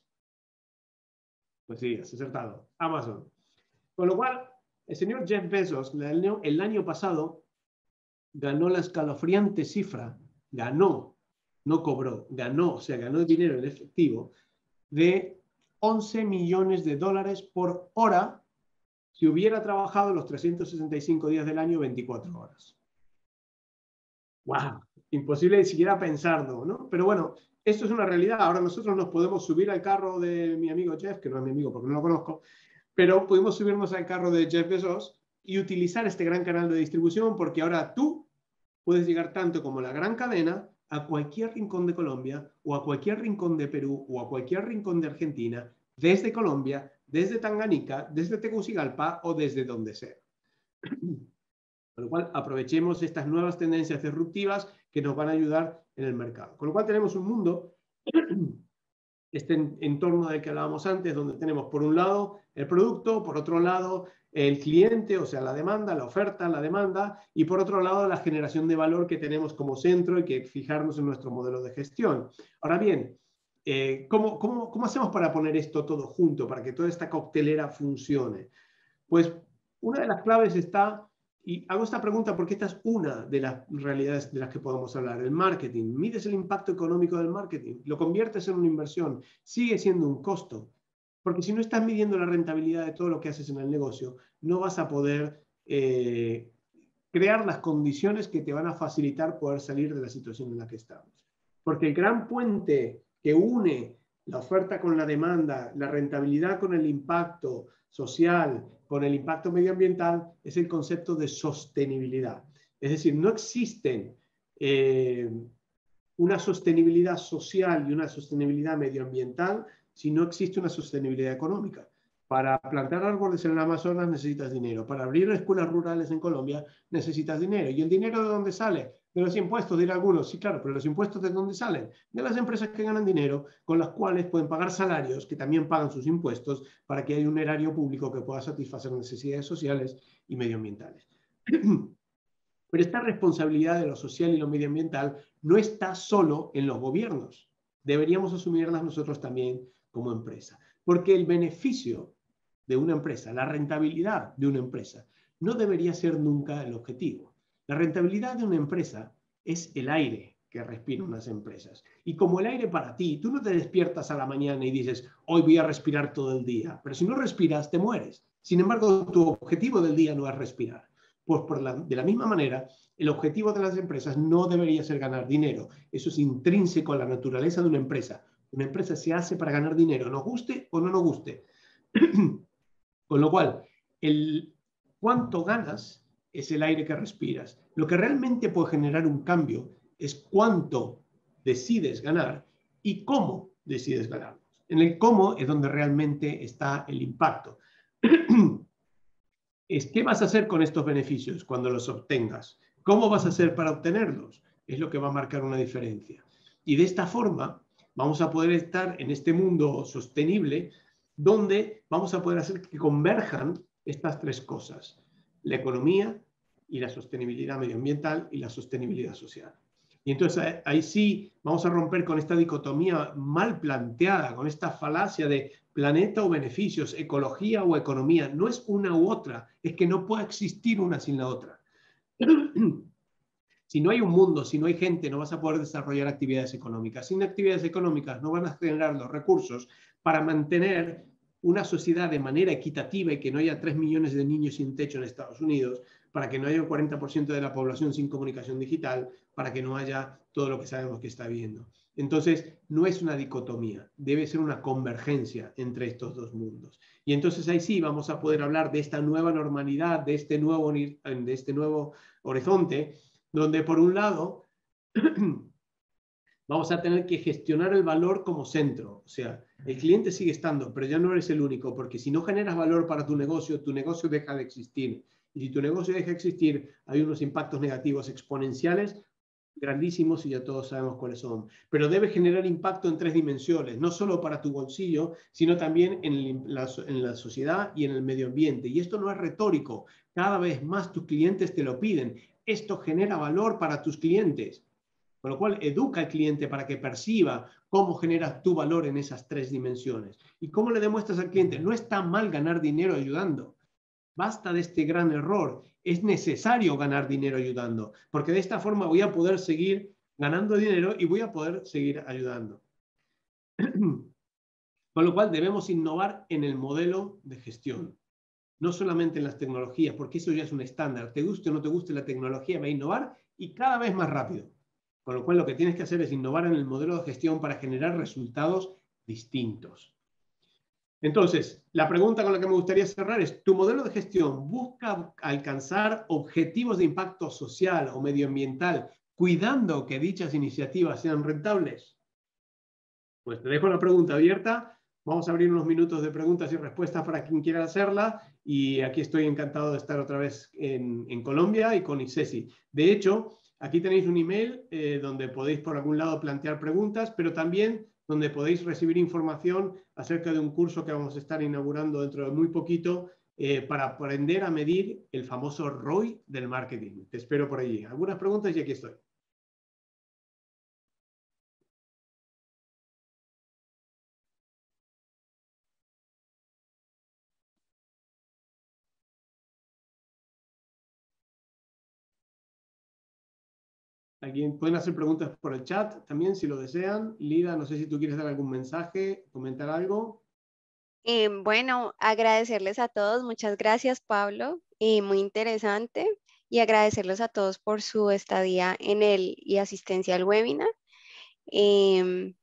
Pues sí, has acertado, Amazon. Con lo cual, el señor Jeff Bezos el año pasado ganó la escalofriante cifra, ganó, no cobró, ganó, o sea, ganó dinero en efectivo de 11 millones de dólares por hora si hubiera trabajado los 365 días del año 24 horas. ¡Wow! Imposible ni siquiera pensarlo, ¿no? Pero bueno, esto es una realidad. Ahora nosotros nos podemos subir al carro de mi amigo Jeff, que no es mi amigo porque no lo conozco, pero pudimos subirnos al carro de Jeff Bezos y utilizar este gran canal de distribución porque ahora tú puedes llegar tanto como la gran cadena a cualquier rincón de Colombia o a cualquier rincón de Perú o a cualquier rincón de Argentina, desde Colombia, desde Tanganica, desde Tegucigalpa o desde donde sea. Con lo cual, aprovechemos estas nuevas tendencias disruptivas que nos van a ayudar en el mercado. Con lo cual, tenemos un mundo, este entorno del que hablábamos antes, donde tenemos por un lado el producto, por otro lado el cliente, o sea, la demanda, la oferta, la demanda, y por otro lado la generación de valor que tenemos como centro y que fijarnos en nuestro modelo de gestión. Ahora bien, ¿cómo hacemos para poner esto todo junto, para que toda esta coctelera funcione? Pues una de las claves está, y hago esta pregunta porque esta es una de las realidades de las que podemos hablar, el marketing. Mides el impacto económico del marketing, lo conviertes en una inversión, sigue siendo un costo. Porque si no estás midiendo la rentabilidad de todo lo que haces en el negocio, no vas a poder crear las condiciones que te van a facilitar poder salir de la situación en la que estamos. Porque el gran puente que une la oferta con la demanda, la rentabilidad con el impacto social, con el impacto medioambiental, es el concepto de sostenibilidad. Es decir, no existen una sostenibilidad social y una sostenibilidad medioambiental si no existe una sostenibilidad económica. Para plantar árboles en el Amazonas necesitas dinero. Para abrir escuelas rurales en Colombia necesitas dinero. ¿Y el dinero de dónde sale? De los impuestos, dirán algunos. Sí, claro, pero los impuestos ¿de dónde salen? De las empresas que ganan dinero, con las cuales pueden pagar salarios, que también pagan sus impuestos, para que haya un erario público que pueda satisfacer necesidades sociales y medioambientales. Pero esta responsabilidad de lo social y lo medioambiental no está solo en los gobiernos. Deberíamos asumirlas nosotros también como empresa. Porque el beneficio de una empresa, la rentabilidad de una empresa, no debería ser nunca el objetivo. La rentabilidad de una empresa es el aire que respiran unas empresas. Y como el aire para ti, tú no te despiertas a la mañana y dices, hoy voy a respirar todo el día. Pero si no respiras, te mueres. Sin embargo, tu objetivo del día no es respirar. Pues de la misma manera, el objetivo de las empresas no debería ser ganar dinero. Eso es intrínseco a la naturaleza de una empresa. Una empresa se hace para ganar dinero, nos guste o no nos guste. Con lo cual, el cuánto ganas es el aire que respiras. Lo que realmente puede generar un cambio es cuánto decides ganar y cómo decides ganar. En el cómo es donde realmente está el impacto. Es qué vas a hacer con estos beneficios cuando los obtengas. ¿Cómo vas a hacer para obtenerlos? Es lo que va a marcar una diferencia. Y de esta forma vamos a poder estar en este mundo sostenible donde vamos a poder hacer que converjan estas tres cosas: la economía y la sostenibilidad medioambiental y la sostenibilidad social. Y entonces ahí sí vamos a romper con esta dicotomía mal planteada, con esta falacia de planeta o beneficios, ecología o economía. No es una u otra, es que no puede existir una sin la otra. Si no hay un mundo, si no hay gente, no vas a poder desarrollar actividades económicas. Sin actividades económicas no van a generar los recursos para mantener una sociedad de manera equitativa y que no haya 3 millones de niños sin techo en Estados Unidos, para que no haya un 40% de la población sin comunicación digital, para que no haya todo lo que sabemos que está habiendo. Entonces, no es una dicotomía, debe ser una convergencia entre estos dos mundos. Y entonces ahí sí vamos a poder hablar de esta nueva normalidad, de este nuevo horizonte, donde por un lado vamos a tener que gestionar el valor como centro. O sea, el cliente sigue estando, pero ya no eres el único, porque si no generas valor para tu negocio deja de existir. Y si tu negocio deja de existir, hay unos impactos negativos exponenciales grandísimos y ya todos sabemos cuáles son. Pero debe generar impacto en tres dimensiones, no solo para tu bolsillo, sino también en la sociedad y en el medio ambiente. Y esto no es retórico, cada vez más tus clientes te lo piden. Esto genera valor para tus clientes. Con lo cual, educa al cliente para que perciba cómo generas tu valor en esas tres dimensiones. ¿Y cómo le demuestras al cliente? No está mal ganar dinero ayudando. Basta de este gran error. Es necesario ganar dinero ayudando, porque de esta forma voy a poder seguir ganando dinero y voy a poder seguir ayudando. Con lo cual, debemos innovar en el modelo de gestión. No solamente en las tecnologías, porque eso ya es un estándar. Te guste o no te guste la tecnología, va a innovar y cada vez más rápido. Con lo cual, lo que tienes que hacer es innovar en el modelo de gestión para generar resultados distintos. Entonces, la pregunta con la que me gustaría cerrar es, ¿tu modelo de gestión busca alcanzar objetivos de impacto social o medioambiental, cuidando que dichas iniciativas sean rentables? Pues te dejo la pregunta abierta. Vamos a abrir unos minutos de preguntas y respuestas para quien quiera hacerla. Y aquí estoy encantado de estar otra vez en Colombia y con ICESI. De hecho, aquí tenéis un email donde podéis por algún lado plantear preguntas, pero también donde podéis recibir información acerca de un curso que vamos a estar inaugurando dentro de muy poquito para aprender a medir el famoso ROI del marketing. Te espero por allí. Algunas preguntas y aquí estoy. Alguien pueden hacer preguntas por el chat también si lo desean. Lida, no sé si tú quieres dar algún mensaje, comentar algo. Bueno, agradecerles a todos. Muchas gracias, Pablo. Muy interesante. Y agradecerles a todos por su estadía en el y asistencia al webinar. Em,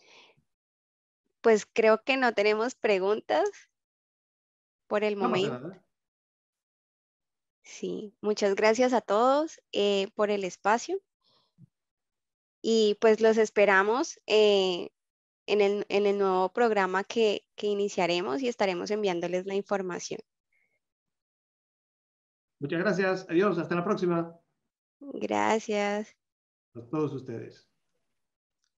pues creo que no tenemos preguntas por el No pasa momento. nada. Sí, muchas gracias a todos por el espacio y pues los esperamos en el nuevo programa que iniciaremos y estaremos enviándoles la información. Muchas gracias. Adiós. Hasta la próxima. Gracias. A todos ustedes.